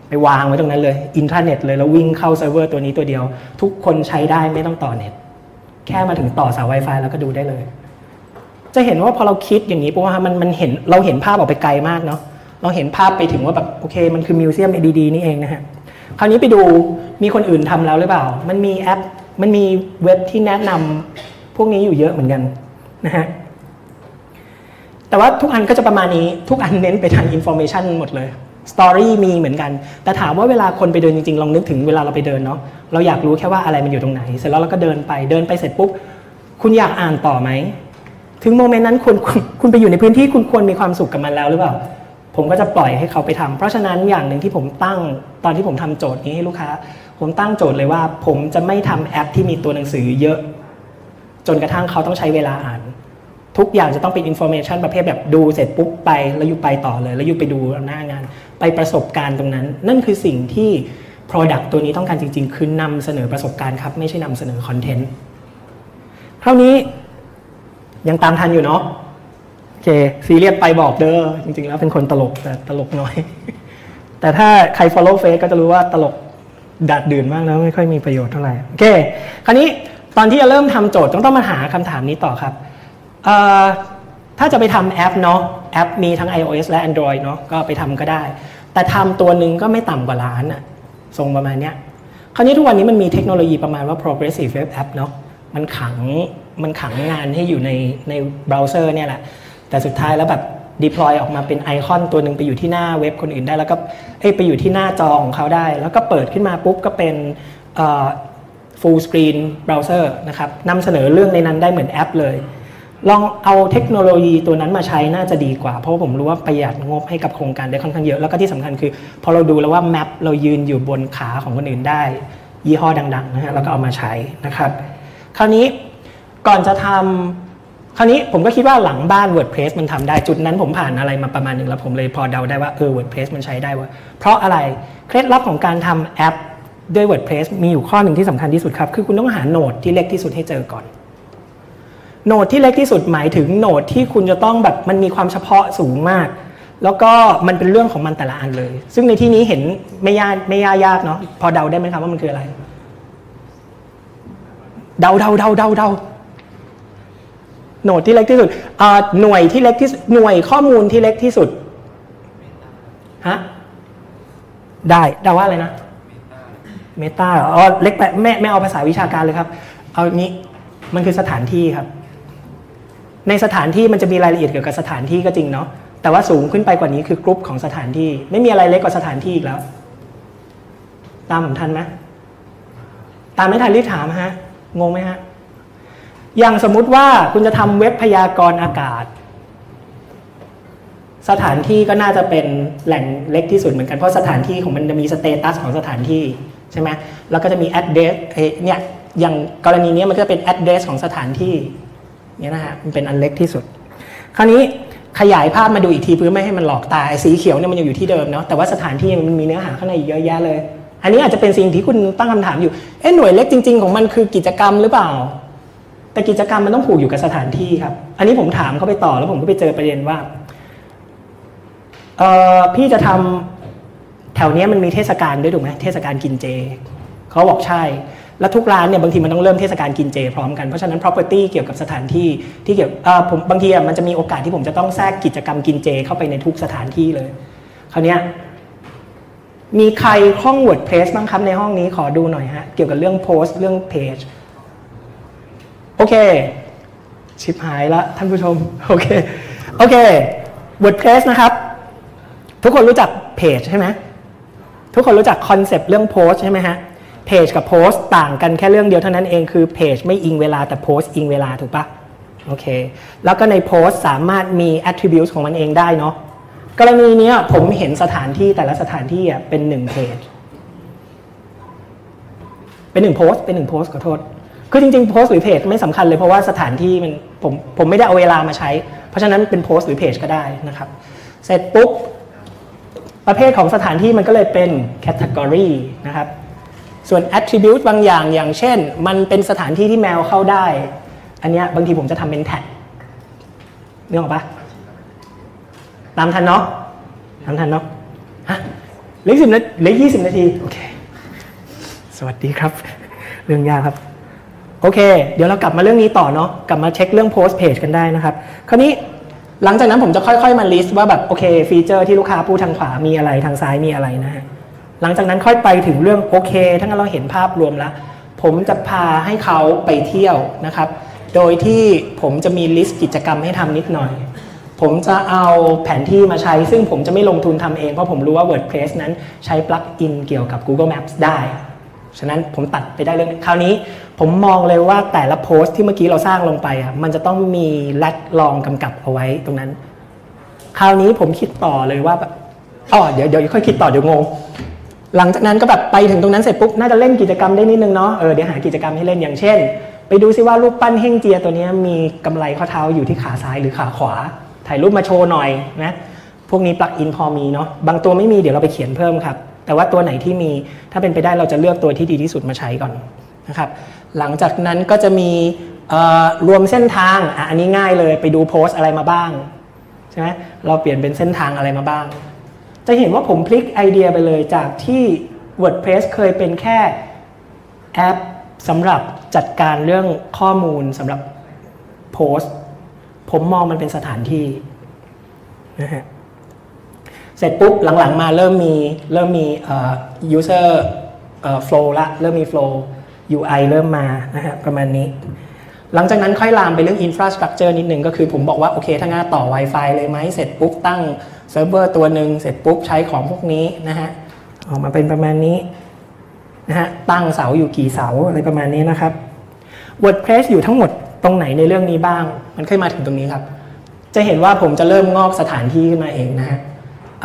B: ไปวางไว้ตรงนั้นเลยอินทราเน็ตเลยแล้ววิ่งเข้าเซิร์ฟเวอร์ตัวนี้ตัวเดียวทุกคนใช้ได้ไม่ต้องต่อเน็ตแค่มาถึงต่อสาย Wi-Fi แล้วก็ดูได้เลยจะเห็นว่าพอเราคิดอย่างนี้ปุ๊บว่ามันเห็นเราเห็นภาพออกไปไกลมากเนาะเราเห็นภาพไปถึงว่าแบบโอเคมันคือมิวเซียม ADD นี่เองนะฮะคราวนี้ไปดูมีคนอื่นทำแล้วหรือเปล่ามันมีแอปมันมีเว็บที่แนะนำพวกนี้อยู่เยอะเหมือนกันนะฮะแต่ว่าทุกอันก็จะประมาณนี้ทุกอันเน้นไปทาง information หมดเลยสตอรี่มีเหมือนกันแต่ถามว่าเวลาคนไปเดินจริงๆลองนึกถึงเวลาเราไปเดินเนาะเราอยากรู้แค่ว่าอะไรมันอยู่ตรงไหนเสร็จแล้วเราก็เดินไปเสร็จปุ๊บคุณอยากอ่านต่อไหมถึงโมเมนต์นั้นคุณไปอยู่ในพื้นที่คุณควรมีความสุขกับมันแล้วหรือเปล่าผมก็จะปล่อยให้เขาไปทำเพราะฉะนั้นอย่างหนึ่งที่ผมตั้งตอนที่ผมทำโจทย์นี้ให้ลูกค้าผมตั้งโจทย์เลยว่าผมจะไม่ทำแอปที่มีตัวหนังสือเยอะจนกระทั่งเขาต้องใช้เวลาอ่านทุกอย่างจะต้องเป็นอินโฟเมชันประเภทแบบดูเสร็จปุ๊บไปแล้วอยู่ไปต่อเลยแล้วอยู่ไปดูหน้างานไปประสบการณ์ตรงนั้นนั่นคือสิ่งที่ Product ตัวนี้ต้องการจริงๆคือนำเสนอประสบการณ์ครับไม่ใช่นำเสนอคอนเทนต์คราวนี้ยังตามทันอยู่เนาะโอเคซีเรียสไปบอกเด้อจริงๆแล้วเป็นคนตลกแต่ตลกน้อย แต่ถ้าใคร follow face ก็จะรู้ว่าตลกดัดดื่นมากแล้วไม่ค่อยมีประโยชน์เท่าไหร่โอเคคราวนี้ตอนที่จะเริ่มทำโจทย์ต้องมาหาคำถามนี้ต่อครับถ้าจะไปทำแอปเนาะแอปมีทั้ง iOS และ Android เนาะก็ไปทำก็ได้แต่ทำตัวหนึ่งก็ไม่ต่ำกว่าล้านอะทรงประมาณเนี้ยคราวนี้ทุกวันนี้มันมีเทคโนโลยีประมาณว่า progressive web app เนาะมันขังงานให้อยู่ในเบราว์เซอร์เนี่ยแหละแต่สุดท้ายแล้วแบบ deploy ออกมาเป็นไอคอนตัวหนึ่งไปอยู่ที่หน้าเว็บคนอื่นได้แล้วก็ไปอยู่ที่หน้าจอของเขาได้แล้วก็เปิดขึ้นมาปุ๊บก็เป็นfull screen browser นะครับนำเสนอเรื่องในนั้นได้เหมือนแอปเลยลองเอาเทคโนโลยีตัวนั้นมาใช้น่าจะดีกว่าเพราะผมรู้ว่าประหยัดงบให้กับโครงการได้ค่อนข้างเยอะแล้วก็ที่สำคัญคือพอเราดูแล้วว่าแมปเรายืนอยู่บนขาของคนอื่นได้ยี่ห้อดังๆนะฮะแล้วก็เอามาใช้นะครับคราวนี้ก่อนจะทำคราวนี้ผมก็คิดว่าหลังบ้าน WordPress มันทำได้จุดนั้นผมผ่านอะไรมาประมาณนึงแล้วผมเลยพอเดาได้ว่าWordPress มันใช้ได้ว่าเพราะอะไรเคล็ดลับของการทำแอปด้วย WordPress มีอยู่ข้อหนึ่งที่สำคัญที่สุดครับคือคุณต้องหาโนดที่เล็กที่สุดให้เจอก่อนโนดที่เล็กที่สุดหมายถึงโนดที่คุณจะต้องแบบมันมีความเฉพาะสูงมากแล้วก็มันเป็นเรื่องของมันแต่ละอันเลยซึ่งในที่นี้เห็นไม่ยากเนาะพอเดาได้ไหมครับว่ามันคืออะไรเดาโหนดที่เล็กที่สุดหน่วยที่เล็กที่หน่วยข้อมูลที่เล็กที่สุดฮะได้เดาว่าอะไรนะเมตาอ๋อเล็กไปไม่เอาภาษาวิชาการเลยครับเอานี้มันคือสถานที่ครับในสถานที่มันจะมีรายละเอียดเกี่ยวกับสถานที่ก็จริงเนาะแต่ว่าสูงขึ้นไปกว่านี้คือกรุ๊ปของสถานที่ไม่มีอะไรเล็กกว่าสถานที่อีกแล้วตามผมทันไหมตามไม่ทันรีบถามฮะงงไหมฮะอย่างสมมุติว่าคุณจะทำเว็บพยากรณ์อากาศสถานที่ก็น่าจะเป็นแหล่งเล็กที่สุดเหมือนกันเพราะสถานที่ของมันจะมีสเตตัสของสถานที่ใช่ไหมแล้วก็จะมี address เนี่ยอย่างกรณีนี้มันก็จะเป็น address ของสถานที่เนี่ยนะฮะมันเป็นอันเล็กที่สุดคราวนี้ขยายภาพมาดูอีกทีเพื่อไม่ให้มันหลอกตาสีเขียวเนี่ยมันยังอยู่ที่เดิมเนาะแต่ว่าสถานที่มันมีเนื้อหาข้างในเยอะแยะเลยอันนี้อาจจะเป็นสิ่งที่คุณตั้งคำถามอยู่หน่วยเล็กจริงๆของมันคือกิจกรรมหรือเปล่าแต่กิจกรรมมันต้องผูกอยู่กับสถานที่ครับอันนี้ผมถามเขาไปต่อแล้วผมก็ไปเจอประเด็นว่าพี่จะทำแถวนี้มันมีเทศกาลด้วยถูกไหมเทศกาลกินเจเขาบอกใช่แล้วทุกร้านเนี่ยบางทีมันต้องเริ่มเทศกาลกินเจพร้อมกันเพราะฉะนั้น property เกี่ยวกับสถานที่ที่เกี่ยวผมบางทีมันจะมีโอกาสที่ผมจะต้องแทรกกิจกรรมกินเจเข้าไปในทุกสถานที่เลยคราวนี้มีใครคล่อง WordPress บ้างครับในห้องนี้ขอดูหน่อยฮะเกี่ยวกับเรื่องโพสต์เรื่องเพจโอเคชิบหายละท่านผู้ชมโอเค WordPress นะครับทุกคนรู้จักเพจใช่ไหมทุกคนรู้จักคอนเซปต์เรื่องโพสต์ใช่ไหมฮะเพจกับโพสต์ต่างกันแค่เรื่องเดียวเท่านั้นเองคือเพจไม่อิงเวลาแต่โพสต์อิงเวลาถูกปะโอเคแล้วก็ในโพสต์สามารถมี attributes ของมันเองได้เนาะกรณีนี้ผมเห็นสถานที่แต่ละสถานที่เป็น1เพจเป็น1โพสต์ขอโทษคือจริงๆโพสต์หรือเพจไม่สำคัญเลยเพราะว่าสถานที่มันผมไม่ได้เอาเวลามาใช้เพราะฉะนั้นเป็นโพสต์หรือเพจก็ได้นะครับเสร็จปุ๊บประเภทของสถานที่มันก็เลยเป็น category นะครับส่วน attribute บางอย่างอย่างเช่นมันเป็นสถานที่ที่แมวเข้าได้อันนี้บางทีผมจะทำเป็นแท็กนึกออกปะตามทันเนาะฮะเหลือ10 นาทีเหลือ20 นาทีโอเคสวัสดีครับเรื่องยากครับโอเคเดี๋ยวเรากลับมาเรื่องนี้ต่อเนาะกลับมาเช็คเรื่องโพสต์เพจกันได้นะครับคราวนี้หลังจากนั้นผมจะค่อยๆมาลิสต์ว่าแบบโอเคฟีเจอร์ที่ลูกค้าพูดทางขวามีอะไรทางซ้ายมีอะไรนะฮะหลังจากนั้นค่อยไปถึงเรื่องโอเคถ้างั้นเราเห็นภาพรวมแล้วผมจะพาให้เขาไปเที่ยวนะครับโดยที่ผมจะมีลิสต์กิจกรรมให้ทำนิดหน่อยผมจะเอาแผนที่มาใช้ซึ่งผมจะไม่ลงทุนทำเองเพราะผมรู้ว่า WordPress นั้นใช้ปลั๊กอินเกี่ยวกับ Google Maps ได้ฉะนั้นผมตัดไปได้เรื่องคราวนี้ผมมองเลยว่าแต่ละโพสต์ที่เมื่อกี้เราสร้างลงไปอ่ะมันจะต้องมีแลกลองกำกับเอาไว้ตรงนั้นคราวนี้ผมคิดต่อเลยว่าเดี๋ยวค่อยคิดต่อเดี๋ยวงงหลังจากนั้นก็แบบไปถึงตรงนั้นเสร็จปุ๊บน่าจะเล่นกิจกรรมได้นิดนึงเนาะเดี๋ยวหากิจกรรมให้เล่นอย่างเช่นไปดูซิว่ารูปปั้นเฮ่งเจียตัวนี้มีกำไลข้อเท้าอยู่ที่ขาซ้ายหรือขาขวาถ่ายรูปมาโชว์หน่อยนะพวกนี้ปลั๊กอินพอมีเนาะบางตัวไม่มีเดี๋ยวเราไปเขียนเพิ่มครับแต่ว่าตัวไหนที่มีถ้าเป็นไปได้เราจะเลือกตัวที่ดีที่สุดมาใช้ก่อนนะครับหลังจากนั้นก็จะมีรวมเส้นทางอันนี้ง่ายเลยไปดูโพสต์อะไรมาบ้างใช่ไหมเราเปลี่ยนเป็นเส้นทางอะไรมาบ้างจะเห็นว่าผมพลิกไอเดียไปเลยจากที่ WordPress เคยเป็นแค่แอปสำหรับจัดการเรื่องข้อมูลสำหรับโพสต์ผมมองมันเป็นสถานที่นะฮะเสร็จปุ๊บหลังๆมาเริ่มมีuser flow ละเริ่มมี flow UI เริ่มมานะฮะประมาณนี้หลังจากนั้นค่อยลามไปเรื่อง infrastructure นิดนึงก็คือผมบอกว่าโอเคถ้างั้นต่อ Wi-Fi เลยไหมเสร็จปุ๊บตั้งเซิร์ฟเวอร์ตัวหนึ่งเสร็จปุ๊บใช้ของพวกนี้นะฮะออกมาเป็นประมาณนี้นะฮะตั้งเสาอยู่กี่เสาอะไรประมาณนี้นะครับ WordPress อยู่ทั้งหมดตรงไหนในเรื่องนี้บ้างมันค่อยมาถึงตรงนี้ครับจะเห็นว่าผมจะเริ่มงอกสถานที่ขึ้นมาเองนะฮะเอา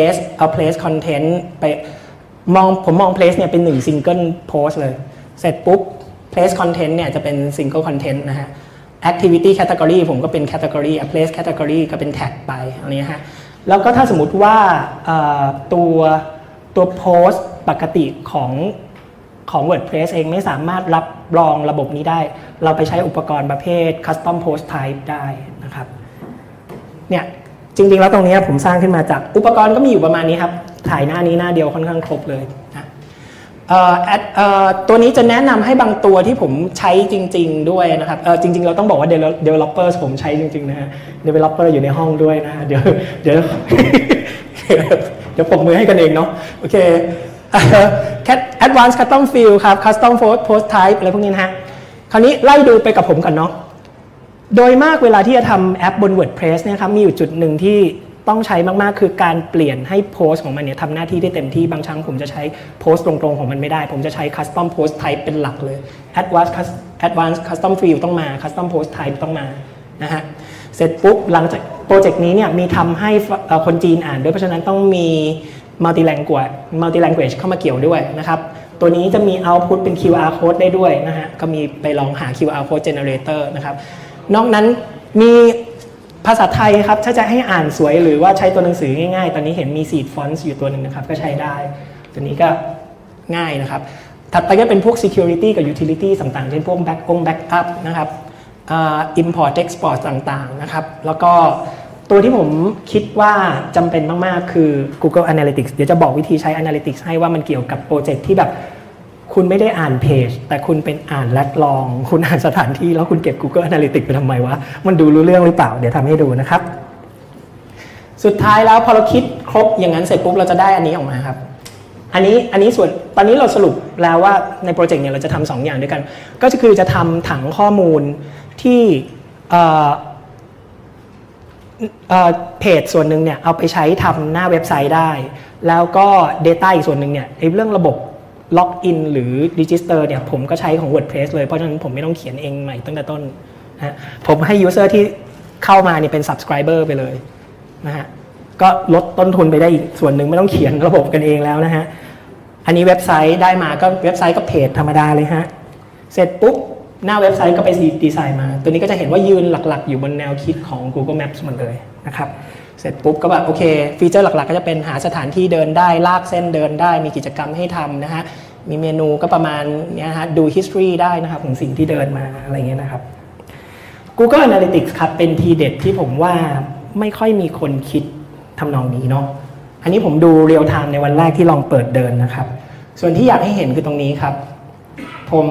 B: place content ไปผมมอง place เนี่ยเป็น1 single post เลยเสร็จปุ๊บ place content เนี่ยจะเป็น single content นะฮะ activity category ผมก็เป็น category place category ก็เป็น tag ไปอันนี้ฮะแล้วก็ถ้าสมมุติว่าตัว post ปกติของ WordPress เองไม่สามารถรับรองระบบนี้ได้เราไปใช้อุปกรณ์ประเภท custom post type ได้นะครับเนี่ยจริงๆแล้วตรงนี้ผมสร้างขึ้นมาจากอุปกรณ์ก็มีอยู่ประมาณนี้ครับถ่ายหน้านี้หน้าเดียวค่อนข้างครบเลยนะตัวนี้จะแนะนำให้บางตัวที่ผมใช้จริงๆด้วยนะครับจริงๆเราต้องบอกว่า developers ผมใช้จริงๆนะฮะ developer อยู่ในห้องด้วยนะเดี๋ยวปรบมือให้กันเองเนาะโอเคAdvanced Custom Field ครับ Custom Post Type อะไรพวกนี้นะฮะคราวนี้ไล่ดูไปกับผมกันเนาะโดยมากเวลาที่จะทำแอปบน WordPress เนี่ยครับมีอยู่จุดหนึ่งที่ต้องใช้มากๆคือการเปลี่ยนให้โพสต์ของมันเนี่ยทำหน้าที่ได้เต็มที่บางครั้งผมจะใช้โพสต์ตรงๆของมันไม่ได้ผมจะใช้ Custom Post Type เป็นหลักเลย Advanced Custom Field ต้องมา Custom Post Type ต้องมานะฮะเสร็จปุ๊บหลังจากโปรเจกต์นี้เนี่ยมีทำให้คนจีนอ่านด้วยเพราะฉะนั้นต้องมี multi language เข้ามาเกี่ยวด้วยนะครับตัวนี้จะมี output เป็น QR code ได้ด้วยนะฮะก็มีไปลองหา QR code generator นะครับนอกนั้นมีภาษาไทยครับถ้าจะให้อ่านสวยหรือว่าใช้ตัวหนังสือง่ายๆตอนนี้เห็นมี seed fonts อยู่ตัวหนึ่งนะครับก็ใช้ได้ตัวนี้ก็ง่ายนะครับถัดไปก็เป็นพวก security กับ utility ต่างๆเช่นพวก backup นะครับimport export ต่างๆนะครับแล้วก็ตัวที่ผมคิดว่าจำเป็นมากๆคือ Google Analytics เดี๋ยวจะบอกวิธีใช้ Analytics ให้ว่ามันเกี่ยวกับโปรเจกต์ที่แบบคุณไม่ได้อ่านเพจแต่คุณเป็นอ่านและลองคุณอ่านสถานที่แล้วคุณเก็บ Google Analytics ไปทำไมวะมันดูรู้เรื่องหรือเปล่าเดี๋ยวทำให้ดูนะครับสุดท้ายแล้วพอเราคิดครบอย่างนั้นเสร็จปุ๊บเราจะได้อันนี้ออกมาครับอันนี้ส่วนตอนนี้เราสรุปแล้วว่าในโปรเจกต์เนี่ยเราจะทำ2 อย่างด้วยกันก็คือจะทำถังข้อมูลที่เพจส่วนหนึ่งเนี่ยเอาไปใช้ทำหน้าเว็บไซต์ได้แล้วก็ Data อีกส่วนหนึ่งเนี่ยเรื่องระบบล็อกอินหรือ Register เนี่ยผมก็ใช้ของ WordPress เลยเพราะฉะนั้นผมไม่ต้องเขียนเองใหม่ตั้งแต่ต้นนะผมให้ User ที่เข้ามาเนี่ยเป็น Subscriber ไปเลยนะฮะก็ลดต้นทุนไปได้อีกส่วนหนึ่งไม่ต้องเขียนระบบกันเองแล้วนะฮะอันนี้เว็บไซต์ได้มาก็เว็บไซต์ก็เพจธรรมดาเลยฮะเสร็จปุ๊บหน้าเว็บไซต์ก็ไปดีไซน์มาตัวนี้ก็จะเห็นว่ายืนหลักๆอยู่บนแนวคิดของ Google Maps หมดเลยนะครับเสร็จปุ๊บก็แบบโอเคฟีเจอร์หลักๆก็จะเป็นหาสถานที่เดินได้ลากเส้นเดินได้มีกิจกรรมให้ทำนะฮะมีเมนูก็ประมาณนี้ฮะดู history ได้นะครับของสิ่งที่เดินมาอะไรเงี้ยนะครับ Google Analytics ครับเป็นทีเด็ดที่ผมว่าไม่ค่อยมีคนคิดทำนองนี้เนาะอันนี้ผมดูเรียลไทม์ในวันแรกที่ลองเปิดเดินนะครับส่วนที่อยากให้เห็นคือตรงนี้ครับผม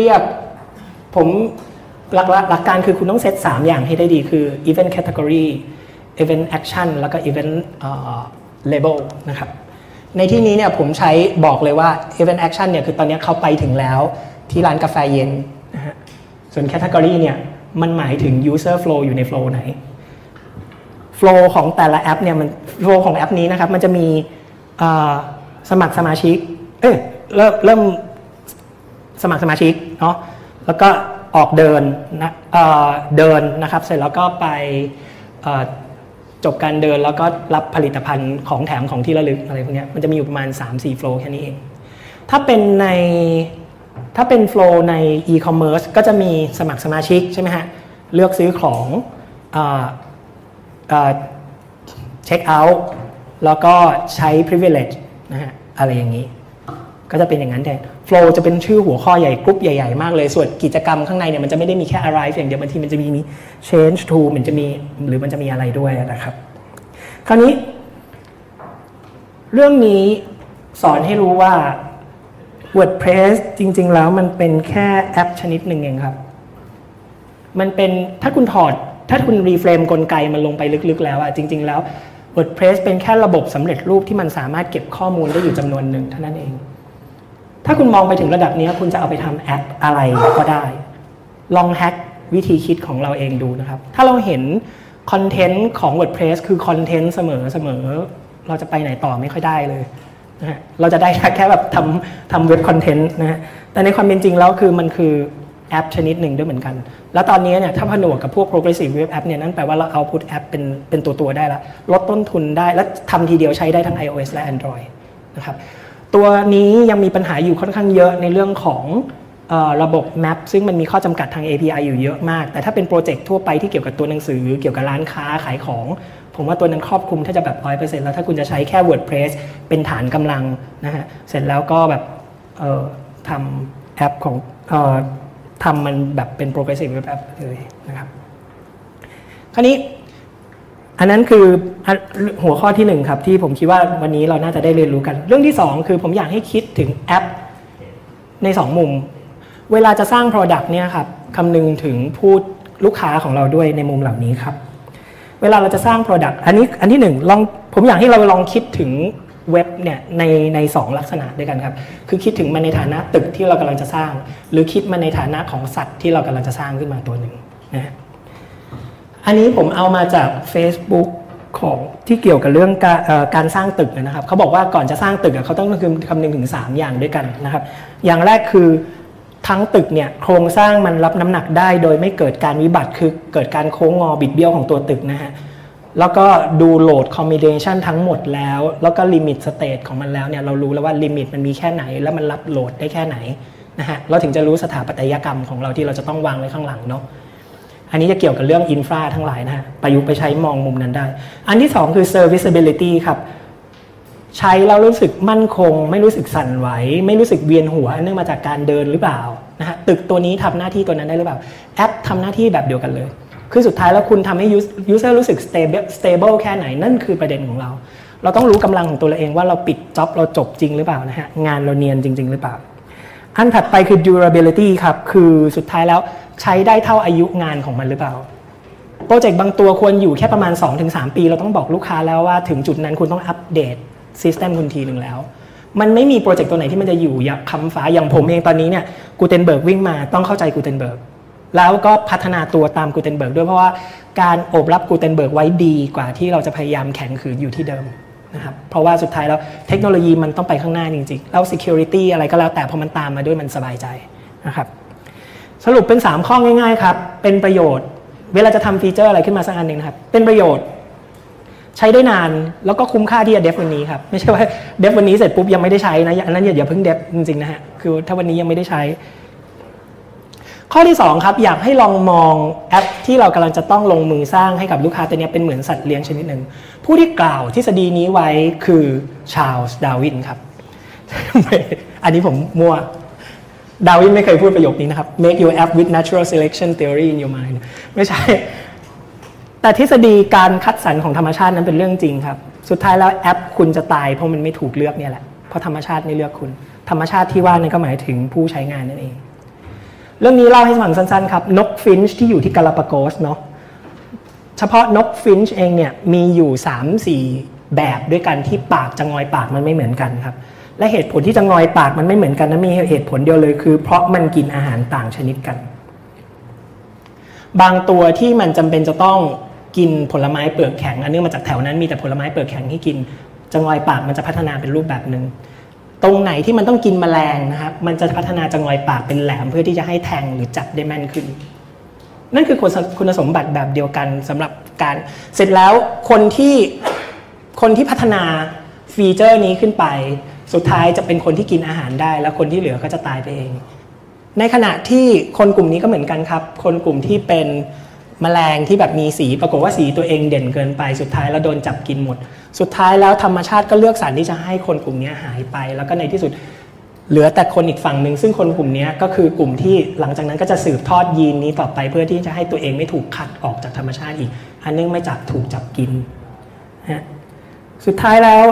B: หลักการคือคุณต้องเซต3อย่างให้ได้ดีคือ event category event action แล้วก็ event label นะครับในที่นี้เนี่ยผมใช้บอกเลยว่า event action เนี่ยคือตอนนี้เขาไปถึงแล้วที่ร้านกาแฟเย็นนะฮะส่วน category เนี่ยมันหมายถึง user flow อยู่ใน flow ไหน flow ของแต่ละแอปเนี่ยมัน flow ของแอปนี้นะครับมันจะมีสมัครสมาชิกเริ่มสมัครสมาชิกเนาะแล้วก็ออกเดินนะครับเสร็จแล้วก็ไปจบการเดินแล้วก็รับผลิตภัณฑ์ของแถมของที่ระลึกอะไรพวกนี้มันจะมีอยู่ประมาณ 3-4 โฟลว์แค่นี้เองถ้าเป็นโฟลว์ใน e-commerce ก็จะมีสมัครสมาชิกใช่ไหมฮะเลือกซื้อของเช็คเอาท์แล้วก็ใช้ privilege นะฮะอะไรอย่างนี้ก็จะเป็นอย่างนั้นแทน flow จะเป็นชื่อหัวข้อใหญ่กรุ๊ปใหญ่ๆมากเลยส่วนกิจกรรมข้างในเนี่ยมันจะไม่ได้มีแค่ arrive อย่างเดียวบางทีมันจะมี change to มันจะมีอะไรด้วยนะครับคราวนี้เรื่องนี้สอนให้รู้ว่า WordPress จริงๆแล้วมันเป็นแค่แอปชนิดหนึ่งเองครับมันเป็นถ้าคุณรีเฟรมกลไกมันลงไปลึกๆแล้วอะจริงๆแล้ว WordPress เป็นแค่ระบบสำเร็จรูปที่มันสามารถเก็บข้อมูลได้อยู่จำนวนหนึ่งเท่านั้นเองถ้าคุณมองไปถึงระดับนี้คุณจะเอาไปทำแอปอะไรก็ได้ลองแฮกวิธีคิดของเราเองดูนะครับถ้าเราเห็นคอนเทนต์ของ WordPress คือคอนเทนต์เสมอเราจะไปไหนต่อไม่ค่อยได้เลยนะฮะเราจะได้แค่แบบทำเว็บคอนเทนต์นะฮะแต่ในความเป็นจริงแล้วคือมันคือแอปชนิดหนึ่งด้วยเหมือนกันแล้วตอนนี้เนี่ยถ้าผนวกกับพวก progressive web app เนี่ยนั่นแปลว่าเรา output app เป็นตัวได้แล้วลดต้นทุนได้และทำทีเดียวใช้ได้ทั้ง iOS และ Android นะครับตัวนี้ยังมีปัญหาอยู่ค่อนข้างเยอะในเรื่องของระบบ Map ซึ่งมันมีข้อจำกัดทาง API อยู่เยอะมากแต่ถ้าเป็นโปรเจกต์ทั่วไปที่เกี่ยวกับตัวหนังสือเกี่ยวกับร้านค้าขายของผมว่าตัวนั้นครอบคลุมถ้าจะแบบ 100% แล้วถ้าคุณจะใช้แค่ WordPress เป็นฐานกำลังนะฮะเสร็จแล้วก็แบบทำแอปของทำมันแบบเป็น progressive web app เลยนะครับคราวนี้อันนั้นคือหัวข้อที่1ครับที่ผมคิดว่าวันนี้เราน่าจะได้เรียนรู้กันเรื่องที่2คือผมอยากให้คิดถึงแอปใน2มุมเวลาจะสร้าง product เนี่ยครับคำนึงถึงพูดลูกค้าของเราด้วยในมุมเหล่านี้ครับเวลาเราจะสร้าง product อันที่1ผมอยากให้เราลองคิดถึงเว็บเนี่ยใน2ลักษณะด้วยกันครับคือคิดถึงมันในฐานะตึกที่เรากำลังจะสร้างหรือคิดมันในฐานะของสัตว์ที่เรากำลังจะสร้างขึ้นมาตัวหนึ่งนะอันนี้ผมเอามาจาก Facebook ของที่เกี่ยวกับเรื่องการสร้างตึกนะครับเขาบอกว่าก่อนจะสร้างตึกเขาต้องคำนึงถึง3อย่างด้วยกันนะครับอย่างแรกคือทั้งตึกเนี่ยโครงสร้างมันรับน้ำหนักได้โดยไม่เกิดการวิบัติคือเกิดการโค้งงอบิดเบี้ยวของตัวตึกนะฮะแล้วก็ดูโหลดคอมบิเนชันทั้งหมดแล้วก็ลิมิตสเตทของมันแล้วเนี่ยเรารู้แล้วว่าลิมิตมันมีแค่ไหนแล้วมันรับโหลดได้แค่ไหนนะฮะเราถึงจะรู้สถาปัตยกรรมของเราที่เราจะต้องวางไว้ข้างหลังเนาะอันนี้จะเกี่ยวกับเรื่องอินฟราทั้งหลายนะฮะประยุกต์ไปใช้มองมุมนั้นได้อันที่2คือ serviceability ครับใช้แล้วรู้สึกมั่นคงไม่รู้สึกสั่นไหวไม่รู้สึกเวียนหัวเนื่องมาจากการเดินหรือเปล่านะฮะตึกตัวนี้ทำหน้าที่ตัวนั้นได้หรือเปล่าแอปทำหน้าที่แบบเดียวกันเลยคือสุดท้ายแล้วคุณทำให้ user รู้สึก stable แค่ไหนนั่นคือประเด็นของเราต้องรู้กำลังของตัวเราเองว่าเราปิดจ็อบเราจบจริงหรือเปล่านะฮะงานเราเนียนจริงๆหรือเปล่าอันถัดไปคือ durability ครับคือสุดท้ายแล้วใช้ได้เท่าอายุงานของมันหรือเปล่าโปรเจกต์บางตัวควรอยู่แค่ประมาณ 2-3 ปีเราต้องบอกลูกค้าแล้วว่าถึงจุดนั้นคุณต้องอัปเดตซิสเต็มคุณทีหนึ่งแล้วมันไม่มีโปรเจกต์ตัวไหนที่มันจะอยู่คำฟ้าอย่างผมเองตอนนี้เนี่ยกูเทนเบิร์กวิ่งมาต้องเข้าใจกูเทนเบิร์กแล้วก็พัฒนาตัวตามกูเทนเบิร์กด้วยเพราะว่าการโอบรับกูเทนเบิร์กไว้ดีกว่าที่เราจะพยายามแข็งขืนอยู่ที่เดิมนะครับเพราะว่าสุดท้ายแล้วเทคโนโลยีมันต้องไปข้างหน้าจริงๆแล้ว security อะไรก็แล้วแต่พอมันตามมาด้วยมันสบายใจนะครับสรุปเป็น3ข้อง่ายๆครับเป็นประโยชน์เวลาจะทำฟีเจอร์อะไรขึ้นมาสักอันหนึ่งนะครับเป็นประโยชน์ใช้ได้นานแล้วก็คุ้มค่าที่จะเดฟวันนี้ครับไม่ใช่ว่าเดฟวันนี้เสร็จปุ๊บยังไม่ได้ใช้นะอันนั้นอย่าเพิ่งเดฟจริงๆนะฮะคือถ้าวันนี้ยังไม่ได้ใช้ข้อที่2ครับอยากให้ลองมองแอปที่เรากำลังจะต้องลงมือสร้างให้กับลูกค้าตัวนี้เป็นเหมือนสัตว์เลี้ยงชนิดหนึ่งผู้ที่กล่าวทฤษฎีนี้ไว้คือชาร์ลส์ดาร์วินครับ อันนี้ผมมั่วดาร์วินไม่เคยพูดประโยคนี้นะครับ make your app with natural selection theory in your mind ไม่ใช่แต่ทฤษฎีการคัดสรรของธรรมชาตินั้นเป็นเรื่องจริงครับสุดท้ายแล้วแอปคุณจะตายเพราะมันไม่ถูกเลือกเนี่ยแหละเพราะธรรมชาติไม่เลือกคุณธรรมชาติที่ว่านั่นก็หมายถึงผู้ใช้งานนั่นเองเรื่องนี้เล่าให้ฟังสั้นๆครับนกฟินช์ที่อยู่ที่กาลาปากอสเนาะเฉพาะนกฟินช์เองเนี่ยมีอยู่ 3-4 แบบด้วยกันที่ปากจะงอยปากมันไม่เหมือนกันครับและเหตุผลที่จะงอยปากมันไม่เหมือนกันนะมีเหตุผลเดียวเลยคือเพราะมันกินอาหารต่างชนิดกันบางตัวที่มันจำเป็นจะต้องกินผลไม้เปลือกแข็งอันเนื่องมาจากแถวนั้นมีแต่ผลไม้เปลือกแข็งที่กินจะงอยปากมันจะพัฒนาเป็นรูปแบบหนึ่งตรงไหนที่มันต้องกินแมลงนะครับมันจะพัฒนาจะงอยปากเป็นแหลมเพื่อที่จะให้แทงหรือจับได้แม่นขึ้นนั่นคือคุณสมบัติแบบเดียวกันสำหรับการเสร็จแล้วคนที่พัฒนาฟีเจอร์นี้ขึ้นไปสุดท้ายจะเป็นคนที่กินอาหารได้แล้วคนที่เหลือก็จะตายไปเองในขณะที่คนกลุ่มนี้ก็เหมือนกันครับคนกลุ่มที่เป็นแมลงที่แบบมีสีปรากฏว่าสีตัวเองเด่นเกินไปสุดท้ายแล้วโดนจับกินหมดสุดท้ายแล้วธรรมชาติก็เลือกสรรที่จะให้คนกลุ่มนี้หายไปแล้วก็ในที่สุดเหลือแต่คนอีกฝั่งหนึ่งซึ่งคนกลุ่มนี้ก็คือกลุ่มที่หลังจากนั้นก็จะสืบทอดยีนนี้ต่อไปเพื่อที่จะให้ตัวเองไม่ถูกขัดออกจากธรรมชาติอีกอันนึงไม่จับถูกจับกินนะสุดท้ายแล้ว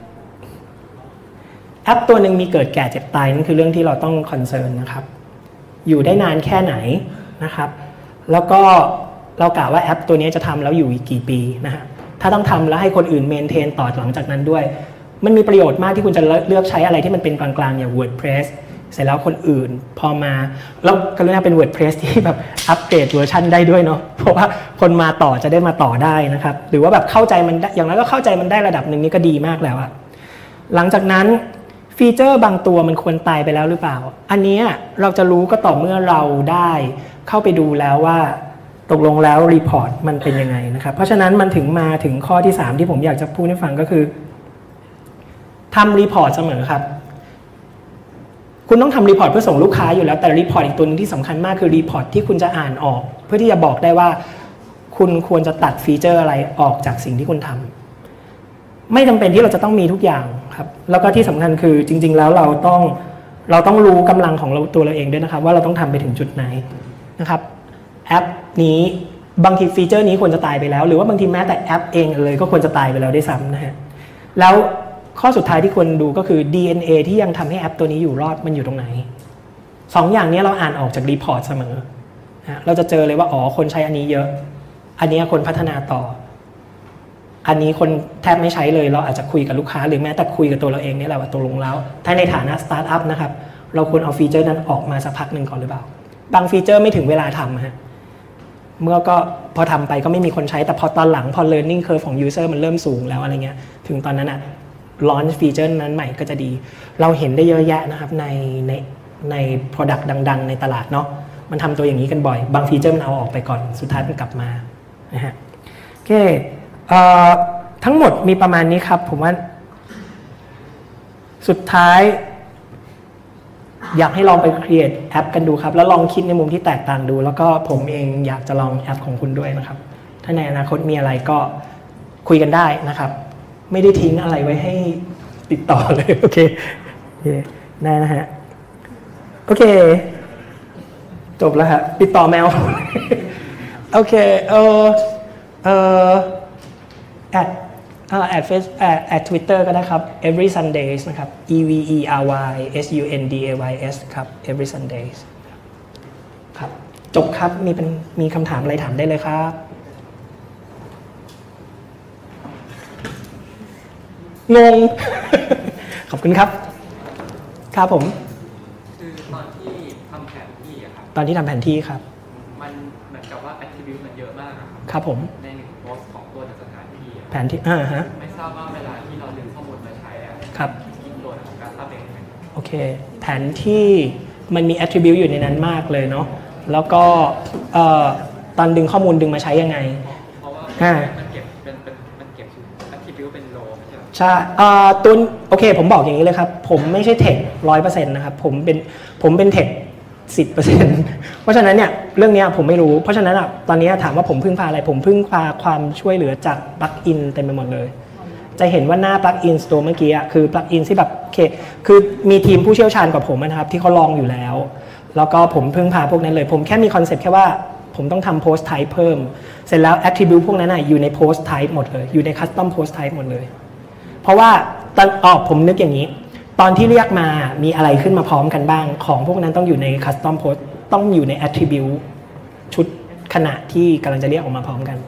B: แอปตัวหนึ่งมีเกิดแก่เจ็บตายนั่นคือเรื่องที่เราต้องคอนเซิร์นนะครับอยู่ได้นานแค่ไหนนะครับแล้วก็เรากล่าวว่าแอปตัวนี้จะทำแล้วอยู่อีกกี่ปีนะฮะถ้าต้องทำแล้วให้คนอื่นเมนเทนต่อหลังจากนั้นด้วยมันมีประโยชน์มากที่คุณจะเลือกใช้อะไรที่มันเป็นกลางๆอย่าง WordPress เสร็จแล้วคนอื่นพอมาแล้วกรุณาเป็น WordPress ที่แบบอัปเกรดเวอร์ชันได้ด้วยเนาะเพราะว่าคนมาต่อจะได้มาต่อได้นะครับหรือว่าแบบเข้าใจมันอย่างนั้นก็เข้าใจมันได้ระดับหนึ่งนี่ก็ดีมากแล้วอะหลังจากนั้นฟีเจอร์บางตัวมันควรตายไปแล้วหรือเปล่าอันนี้เราจะรู้ก็ต่อเมื่อเราได้เข้าไปดูแล้วว่าตกลงแล้วรีพอร์ตมันเป็นยังไงนะครับเพราะฉะนั้นมันถึงมาถึงข้อที่3ที่ผมอยากจะพูดให้ฟังก็คือทำรีพอร์ตเสมอครับคุณต้องทำรีพอร์ตเพื่อส่งลูกค้าอยู่แล้วแต่รีพอร์ตอีกตัวนึงที่สำคัญมากคือรีพอร์ตที่คุณจะอ่านออกเพื่อที่จะบอกได้ว่าคุณควรจะตัดฟีเจอร์อะไรออกจากสิ่งที่คุณทำไม่จำเป็นที่เราจะต้องมีทุกอย่างครับแล้วก็ที่สำคัญคือจริงๆแล้วเราต้องรู้กำลังของตัวเราเองด้วยนะครับว่าเราต้องทำไปถึงจุดไหนนะครับแอปนี้บางทีฟีเจอร์นี้ควรจะตายไปแล้วหรือว่าบางทีแม้แต่แอปเองเลยก็ควรจะตายไปแล้วด้วยซ้ำนะฮะแล้วข้อสุดท้ายที่ควรดูก็คือ DNA ที่ยังทำให้แอปตัวนี้อยู่รอดมันอยู่ตรงไหน2 อย่างนี้เราอ่านออกจากรีพอร์ตเสมอเราจะเจอเลยว่าอ๋อคนใช้อันนี้เยอะอันนี้คนพัฒนาต่ออันนี้คนแทบไม่ใช้เลยเราอาจจะคุยกับลูกค้าหรือแม้แต่คุยกับตัวเราเองนี่แหละว่าตกลงแล้วถ้าในฐานะสตาร์ทอัพนะครับเราควรเอาฟีเจอร์นั้นออกมาสักพักหนึ่งก่อนหรือเปล่าบางฟีเจอร์ไม่ถึงเวลาทำฮะเมื่อก็พอทำไปก็ไม่มีคนใช้แต่พอตอนหลังพอ learning curve ของ user มันเริ่มสูงแล้วอะไรเงี้ยถึงตอนนั้นอะlaunch ฟีเจอร์นั้นใหม่ก็จะดีเราเห็นได้เยอะแยะนะครับใน product ดังๆในตลาดเนาะมันทำตัวอย่างนี้กันบ่อยบางฟีเจอร์มันเอาออกไปก่อนสุดท้ายมันกลับมานะฮะโอเคทั้งหมดมีประมาณนี้ครับผมว่าสุดท้ายอยากให้ลองไป create แอปกันดูครับแล้วลองคิดในมุมที่แตกต่างดูแล้วก็ผมเองอยากจะลองแอปของคุณด้วยนะครับถ้าในอนาคตมีอะไรก็คุยกันได้นะครับไม่ได้ทิ้งอะไรไว้ให้ติดต่อเลยโอเคได้นะฮะโอเคจบแล้วฮะติดต่อแมวโอเคแอด Twitter ก็ได้ครับ every Sundays นะครับ EVERYSUNDAYS ครับ every Sundays ครับจบครับมีคำถามอะไรถามได้เลยครับงง ขอบคุณครับครับผม
C: คือตอนที่ทำแผนที่อะครับ
B: ตอนที่ทำแผนที่ครับ
C: มันเหมือนกับว่า attribute มันเยอะมากครับ
B: ครับผม
C: ในหนึ่งโพสต์ของตัวสถานที่
B: แผนที่ฮะ
C: ไม่ทราบว่าเวลาที่เราดึงข้อมูลมาใช้
B: ครับ
C: อินโหลดของการตั้งเอง
B: โอเคแผนที่มันมี attribute อยู่ในนั้นมากเลยเนาะแล้วก็ตอนดึงข้อมูลดึงมาใช้ยังไง
C: เพราะว่ามันเก็บattribute เป็นโล
B: ใช่ตัวโอเคผมบอกอย่างนี้เลยครับผมไม่ใช่เทค 100% นะครับผมเป็นเทค 10% เพราะฉะนั้นเนี่ยเรื่องนี้ผมไม่รู้เพราะฉะนั้นตอนนี้ถามว่าผมพึ่งพาอะไรผมพึ่งพาความช่วยเหลือจากปลั๊กอินเต็มไปหมดเลยจะเห็นว่าหน้าปลั๊กอินตัวเมื่อกี้คือปลั๊กอินที่แบบโอเคคือมีทีมผู้เชี่ยวชาญกว่าผมนะครับที่เขาลองอยู่แล้วก็ผมพึ่งพาพวกนั้นเลยผมแค่มีคอนเซ็ปต์แค่ว่าผมต้องทำ post type เพิ่มเสร็จแล้ว attribute พวกนั้นอยู่ใน post type หมดเลยอยู่ใน custom post type หมดเลยเพราะว่าผมนึกอย่างนี้ตอนที่เรียกมามีอะไรขึ้นมาพร้อมกันบ้างของพวกนั้นต้องอยู่ใน custom post ต้องอยู่ใน attribute ชุดขณะที่กำลังจะเรียกออกมาพร้อมกัน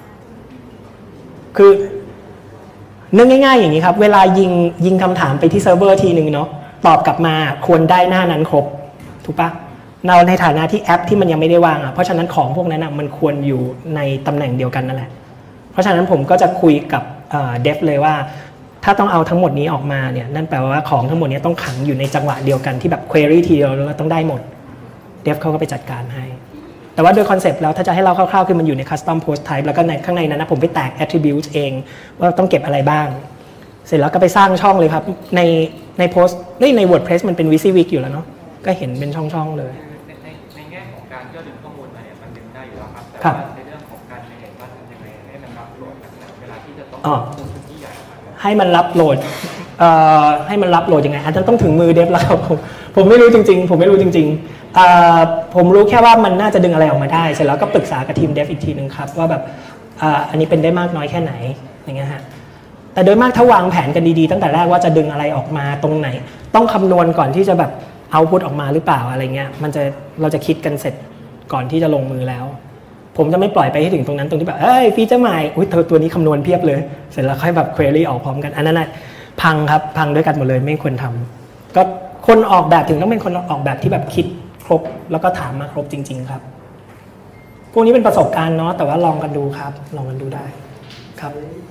B: คือนึกง่ายๆอย่างนี้ครับเวลายิงคำถามไปที่เซิร์ฟเวอร์ทีนึงเนาะตอบกลับมาควรได้หน้านั้นครบถูกปะเราในฐานะที่แอปที่มันยังไม่ได้วางเพราะฉะนั้นของพวกนั้นมันควรอยู่ในตำแหน่งเดียวกันนั่นแหละเพราะฉะนั้นผมก็จะคุยกับเดฟเลยว่าถ้าต้องเอาทั้งหมดนี้ออกมาเนี่ยนั่นแปลว่าของทั้งหมดนี้ต้องขังอยู่ในจังหวะเดียวกันที่แบบ query ทีเดียวแล้วต้องได้หมดเดฟเขาก็ไปจัดการให้แต่ว่าโดยคอนเซปต์แล้วถ้าจะให้เราคร่าวๆคือมันอยู่ใน custom post type แล้วก็ในข้างในนั้นผมไปแตก attributes เองว่าต้องเก็บอะไรบ้างเสร็จแล้วก็ไปสร้างช่องเลยครับในโพสต์ใน WordPress มันเป็น WYSIWYG อยู่แล้วเนาะก็เห็นเป็นช่องๆเลย
C: ในแง่ของการย่อดึงข้อมูลมาเนี่ยมันดึงได้อยู่แล้วครับแต่
B: ครับ
C: ว่าในเรื่องของการเห็นว่าทำยังไงให้มันรับโหลดเวลาที่จะต้องดูพื้นที่ใหญ่
B: ให้มันรับโหลดยังไงอาจจะต้องถึงมือเดฟแล้วครับผมไม่รู้จริงๆผมรู้แค่ว่ามันน่าจะดึงอะไรออกมาได้เสร็จแล้วก็ปรึกษากับทีมเดฟอีกทีนึงครับว่าแบบอันนี้เป็นได้มากน้อยแค่ไหนอย่างเงี้ยฮะแต่โดยมากถ้าวางแผนกันดีๆตั้งแต่แรกว่าจะดึงอะไรออกมาตรงไหนต้องคำนวณก่อนที่จะแบบเอาพุทออกมาหรือเปล่าอะไรเงี้ยเราจะคิดกันเสร็จก่อนที่จะลงมือแล้วผมจะไม่ปล่อยไปให้ถึงตรงนั้นตรงที่แบบฟีเจอร์ใหม่ตัวนี้คำนวณเพียบเลยเสร็จแล้วค่อยแบบ query ออกพร้อมกันอันนั้นพังครับพังด้วยกันหมดเลยไม่ควรทำก็คนออกแบบถึงต้องเป็นคนออกแบบที่แบบคิดครบแล้วก็ถามมาครบจริงๆครับพวกนี้เป็นประสบการณ์เนาะแต่ว่าลองกันดูครับลองกันดูได้ครับ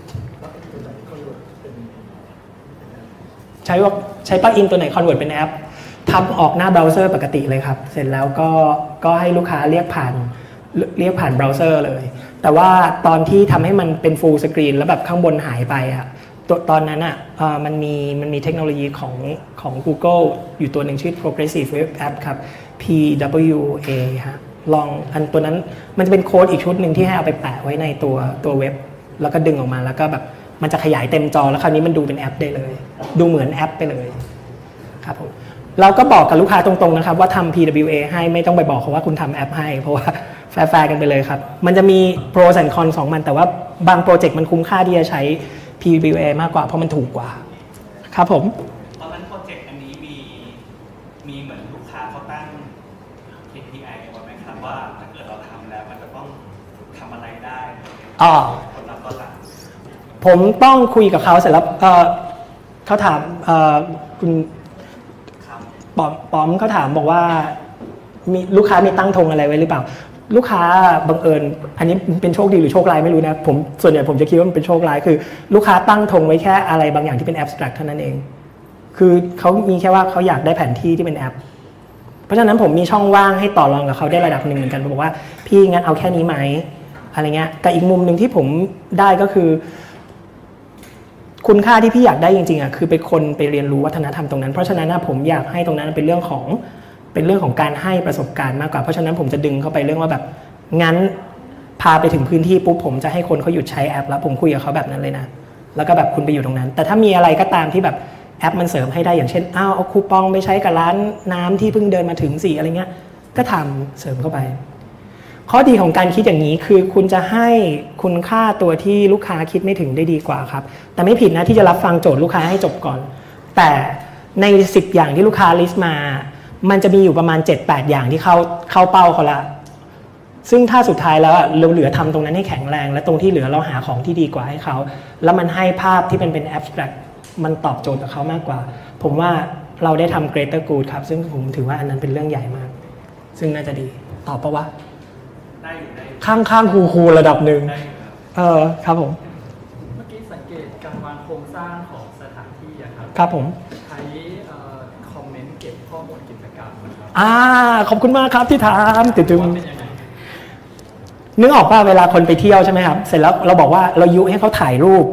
B: ใช้ปลั๊กอินตัวไหน convert เป็นแอปทำออกหน้าเบราว์เซอร์ปกติเลยครับเสร็จแล้วก็ให้ลูกค้าเรียกผ่านเบราว์เซอร์เลยแต่ว่าตอนที่ทำให้มันเป็น full screen แล้วแบบข้างบนหายไปตอนนั้นมันมีเทคโนโลยีของ Google อยู่ตัวหนึ่งชื่อ Progressive Web App ครับ PWA ฮะลองอันตัวนั้นมันจะเป็นโค้ดอีกชุดหนึ่งที่ให้เอาไปแปะไว้ในตัวเว็บแล้วก็ดึงออกมาแล้วก็แบบมันจะขยายเต็มจอแล้วคราวนี้มันดูเป็นแอปได้เลยดูเหมือนแอปไปเลยครับผมเราก็บอกกับลูกค้าตรงๆนะครับว่าทำ PWA ให้ไม่ต้องไปบอกเขาว่าคุณทำแอปให้เพราะว่าแฟร์กันไปเลยครับมันจะมี pros and cons ของมันแต่ว่าบางโปรเจกต์มันคุ้มค่าที่จะใช้ PWA มากกว่าเพราะมันถูกกว่าครับผม
D: ตอนนั้นโปรเจกต์อันนี้มีเหมือนลูกค้าเขาตั้ง KPI ไว้ไหมครับว่าถ้าเกิดเราทำแล้วมันจะต้องทำอะไรได้ผลลัพธ์ตอนหลัง
B: ผมต้องคุยกับเขาเสร็จแล้วเขาถามคุณปอมเขาถามบอกว่ามีลูกค้ามีตั้งธงอะไรไว้หรือเปล่าลูกค้าบังเอิญอันนี้เป็นโชคดีหรือโชคร้ายไม่รู้นะส่วนใหญ่ผมจะคิดว่ามันเป็นโชคร้ายคือลูกค้าตั้งธงไว้แค่อะไรบางอย่างที่เป็น abstract เท่านั้นเองคือเขามีแค่ว่าเขาอยากได้แผนที่ที่เป็นแอปเพราะฉะนั้นผมมีช่องว่างให้ต่อรองกับเขาได้ระดับหนึ่งเหมือนกันบอกว่าพี่งั้นเอาแค่นี้ไหมอะไรเงี้ยแต่อีกมุมหนึ่งที่ผมได้ก็คือคุณค่าที่พี่อยากได้จริงๆคือเป็นคนไปเรียนรู้วัฒนธรรมตรงนั้นเพราะฉะนั้นผมอยากให้ตรงนั้นเป็นเรื่องของการให้ประสบการณ์มากกว่าเพราะฉะนั้นผมจะดึงเข้าไปเรื่องว่าแบบงั้นพาไปถึงพื้นที่ปุ๊บผมจะให้คนเขาหยุดใช้แอปแล้วผมคุยกับเขาแบบนั้นเลยนะแล้วก็แบบคุณไปอยู่ตรงนั้นแต่ถ้ามีอะไรก็ตามที่แบบแอปมันเสริมให้ได้อย่างเช่นเอาคูปองไปใช้กับร้านน้ำที่เพิ่งเดินมาถึงอะไรเงี้ยก็ทำเสริมเข้าไปข้อดีของการคิดอย่างนี้คือคุณจะให้คุณค่าตัวที่ลูกค้าคิดไม่ถึงได้ดีกว่าครับแต่ไม่ผิดนะที่จะรับฟังโจทย์ลูกค้าให้จบก่อนแต่ใน10อย่างที่ลูกค้าลิสต์มามันจะมีอยู่ประมาณ 7-8 อย่างที่เข้าเป้าเขาละซึ่งถ้าสุดท้ายแล้วเราเหลือทำตรงนั้นให้แข็งแรงและตรงที่เหลือเราหาของที่ดีกว่าให้เขาแล้วมันให้ภาพที่เป็น abstract มันตอบโจทย์กับเขามากกว่าผมว่าเราได้ทำ greater good ครับซึ่งผมถือว่าอันนั้นเป็นเรื่องใหญ่มากซึ่งน่าจะดีตอบปะวะข้างๆคูระดับหนึ่งครับผม
C: เมื่อกี้สังเกตการวางโครงสร้างของสถานที่ครับ
B: ครับผม
C: ใช้คอมเมนต์เก็บข้อมูลกิจกรรมนะครับ
B: ขอบคุณมากครับที่ถามตึงนึกออกป่ะเวลาคนไปเที่ยวใช่ไหมครับเสร็จแล้วเราบอกว่าเรายุให้เขาถ่ายรูป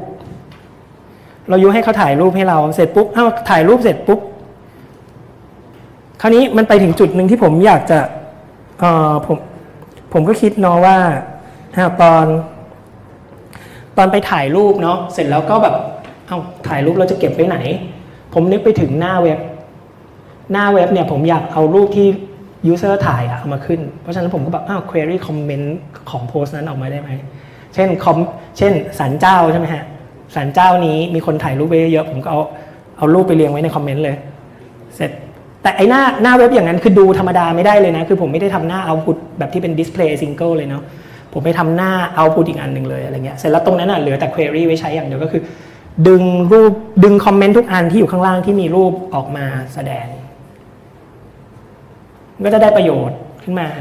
B: ให้เราเสร็จปุ๊บถ่ายรูปเสร็จปุ๊บคราวนี้มันไปถึงจุดหนึ่งที่ผมอยากจะผมก็คิดเนาะว่าตอนไปถ่ายรูปเนาะเสร็จแล้วก็แบบถ่ายรูปเราจะเก็บไว้ไหนผมนึกไปถึงหน้าเว็บเนี่ยผมอยากเอารูปที่ user ถ่ายเอามาขึ้นเพราะฉะนั้นผมก็แบบquery comment ของโพสต์นั้นออกมาได้ไหมเช่นศาลเจ้าใช่ไหมฮะศาลเจ้านี้มีคนถ่ายรูปไว้เยอะผมก็เอารูปไปเรียงไว้ในคอมเมนต์เลยเสร็จแต่ไอหน้าเว็บอย่างนั้นคือดูธรรมดาไม่ได้เลยนะคือผมไม่ได้ทำหน้า output แบบที่เป็น display single เลยเนาะผมไปทำหน้า output อีกอันหนึ่งเลยอะไรเงี้ยเสร็จแล้วตรงนั้นเหลือแต่ query ไว้ใช้อย่างเดียวก็คือดึงคอมเมนต์ทุกอันที่อยู่ข้างล่างที่มีรูปออกมาแสดงก็จะได้ประโยชน์ขึ้นมา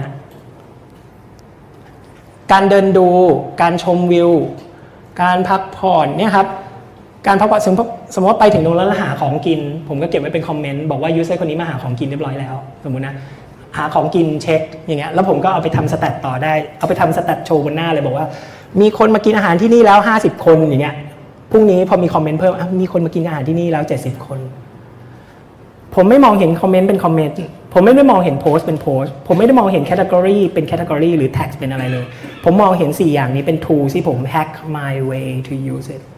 B: การเดินดูการชมวิวการพักผ่อนเนี่ยครับการพักผ่อนสมมติว่าไปถึงตรงนั้นแล้วหาของกินผมก็เก็บไว้เป็นคอมเมนต์บอกว่ายูเซอร์คนนี้มาหาของกินเรียบร้อยแล้วสมมุตินะหาของกินเช็คอย่างเงี้ยแล้วผมก็เอาไปทำสแตทต่อได้เอาไปทำสแตทโชว์บนหน้าเลยบอกว่ามีคนมากินอาหารที่นี่แล้ว50คนอย่างเงี้ยพรุ่งนี้พอมีคอมเมนต์เพิ่มมีคนมากินอาหารที่นี่แล้ว70คนผมไม่มองเห็นคอมเมนต์เป็นคอมเมนต์ผมไม่ได้มองเห็นโพสต์เป็นโพสต์ผมไม่ได้มองเห็นแคตตากรีเป็นแคตตากรีหรือแท็กเป็นอะไรเลยผมมองเห็น4อย่างนี้เป็น tool ที่ผม hack my way to use it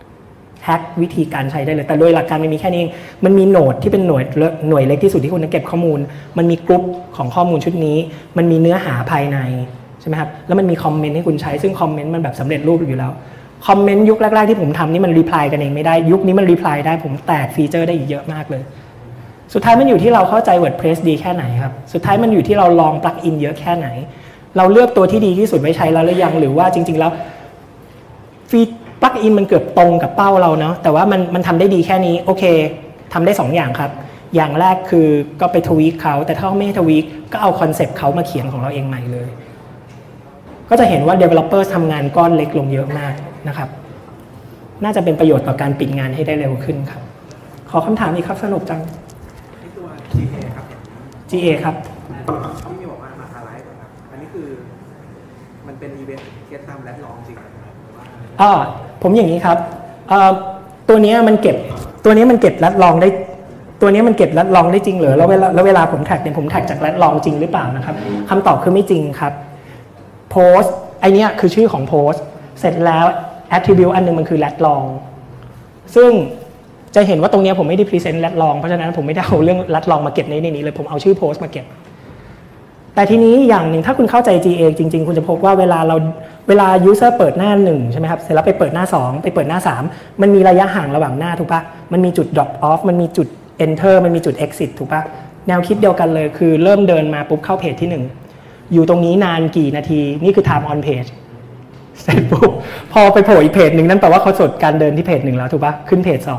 B: hack วิธีการใช้ได้เลยแต่โดยหลักการมันมีแค่นี้มันมีโหนดที่เป็นหน่วยเล็กที่สุดที่คุณจะเก็บข้อมูลมันมีกรุ๊ปของข้อมูลชุดนี้มันมีเนื้อหาภายในใช่ไหมครับแล้วมันมีคอมเมนต์ให้คุณใช้ซึ่งคอมเมนต์มันแบบสำเร็จรูปอยู่แล้วคอมเมนต์ยุคแรกๆที่ผมทำนี่มันรีプライกันเองไม่ได้ยุคนี้มันรีプライได้ผมแตกฟีเจอร์ได้อีกเยอะมากเลยสุดท้ายมันอยู่ที่เราเข้าใจ WordPress ดีแค่ไหนครับสุดท้ายมันอยู่ที่เราลองปลั๊กอินเยอะแค่ไหนเราเลือกตัวที่ดีที่สุดไว้ใช้แล้วหรือยังหรือว่าจริงๆแล้วฟีปลั๊กอินมันเกือบตรงกับเป้าเราเนาะแต่ว่ามันทำได้ดีแค่นี้โอเคทำได้2อย่างครับอย่างแรกคือก็ไปทวีคเขาแต่ถ้าไม่ทวีคก็เอาคอนเซปต์เขามาเขียนของเราเองใหม่เลยก็จะเห็นว่า developer ทำงานก้อนเล็กลงเยอะมากนะครับน่าจะเป็นประโยชน์ต่อการปิดงานให้ได้เร็วขึ้นครับขอคำถามอีกครับสนุกจัง
C: ตัว GA ครับ
B: GA ครับ
C: ที่มีบอกว่ามาอะไรครับอันนี้คือมันเป็นอีเวนต์เก็ตตามแรดลองจริงไหม
B: ผมอย่างนี้ครับตัวนี้มันเก็บแรดลองได้ตัวนี้มันเก็บแรดลองได้จริงเหรอแล้วเวลาผมแท็กเนี่ยผมแท็กจากแรดลองจริงหรือเปล่านะครับคำตอบคือไม่จริงครับโพสต์ไอเนี้ยคือชื่อของโพสต์เสร็จแล้ว attribute อันนึงมันคือแรดลองซึ่งจะเห็นว่าตรงนี้ผมไม่ได้พรีเซนต์แรดลองเพราะฉะนั้นผมไม่ได้เอาเรื่องแรดลองมาเก็บในนี้เลยผมเอาชื่อโพสต์มาเก็บแต่ทีนี้อย่างหนึ่งถ้าคุณเข้าใจ GA จริงๆคุณจะพบว่าเวลา user เปิดหน้า1ใช่ไหมครับเสร็จแล้วไปเปิดหน้า2ไปเปิดหน้า3มันมีระยะห่างระหว่างหน้าถูกปะมันมีจุด drop off มันมีจุด enter มันมีจุด exit ถูกปะแนวคิดเดียวกันเลยคือเริ่มเดินมาปุ๊บเข้าเพจที่1อยู่ตรงนี้นานกี่นาทีนี่คือ time on page เสร็จปุ๊บพอไปโผล่อีกเพจหนึ่งนั่นแปลว่าเขาสดการเดินที่เพจ1แล้วถูกปะขึ้นเพจ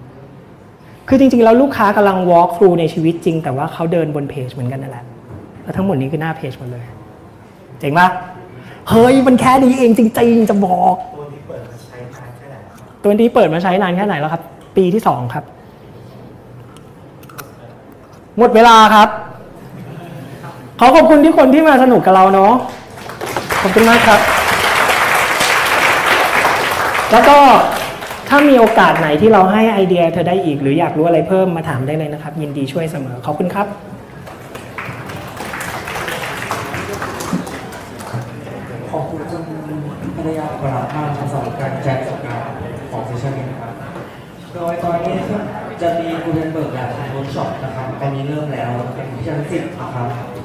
B: 2คือจริงๆแล้วลูกค้ากำลัง walk through ในชีวิตจริงแต่ว่าเขาเดินบนเพจเหมือนกันนั่นแหละแล้วทั้งหมดนี้คือหน้าเพจหมดเลยเจ๋งปะเฮ้ยมันแค่นี้เองจริงๆจะบอกตัวนี้เปิดมาใช้นานแค่ไหนครับตัวนี้เปิดมาใช้นานแค่ไหนแล้วครับปีที่2ครับหมดเวลาครับขอบคุณที่คนที่มาสนุกกับเราเนาะขอบคุณมากครับแล้วก็ถ้ามีโอกาสไหนที่เราให้ไอเดียเธอได้อีกหรืออยากรู้อะไรเพิ่มมาถามได้เลยนะครับยินดีช่วยเสมอขอบคุณครับ
A: ขอบคุณคุณภรรยาปราบมากสำหรับการแชร์ประสบการณ์ของเซสชั่นนี้นะครับโดยตอนนี้จะมีกูเทนเบิร์กและเวิร์กช็อปนะครับตอนนี้เริ่มแล้วเป็นที่ชั้น10นะครับ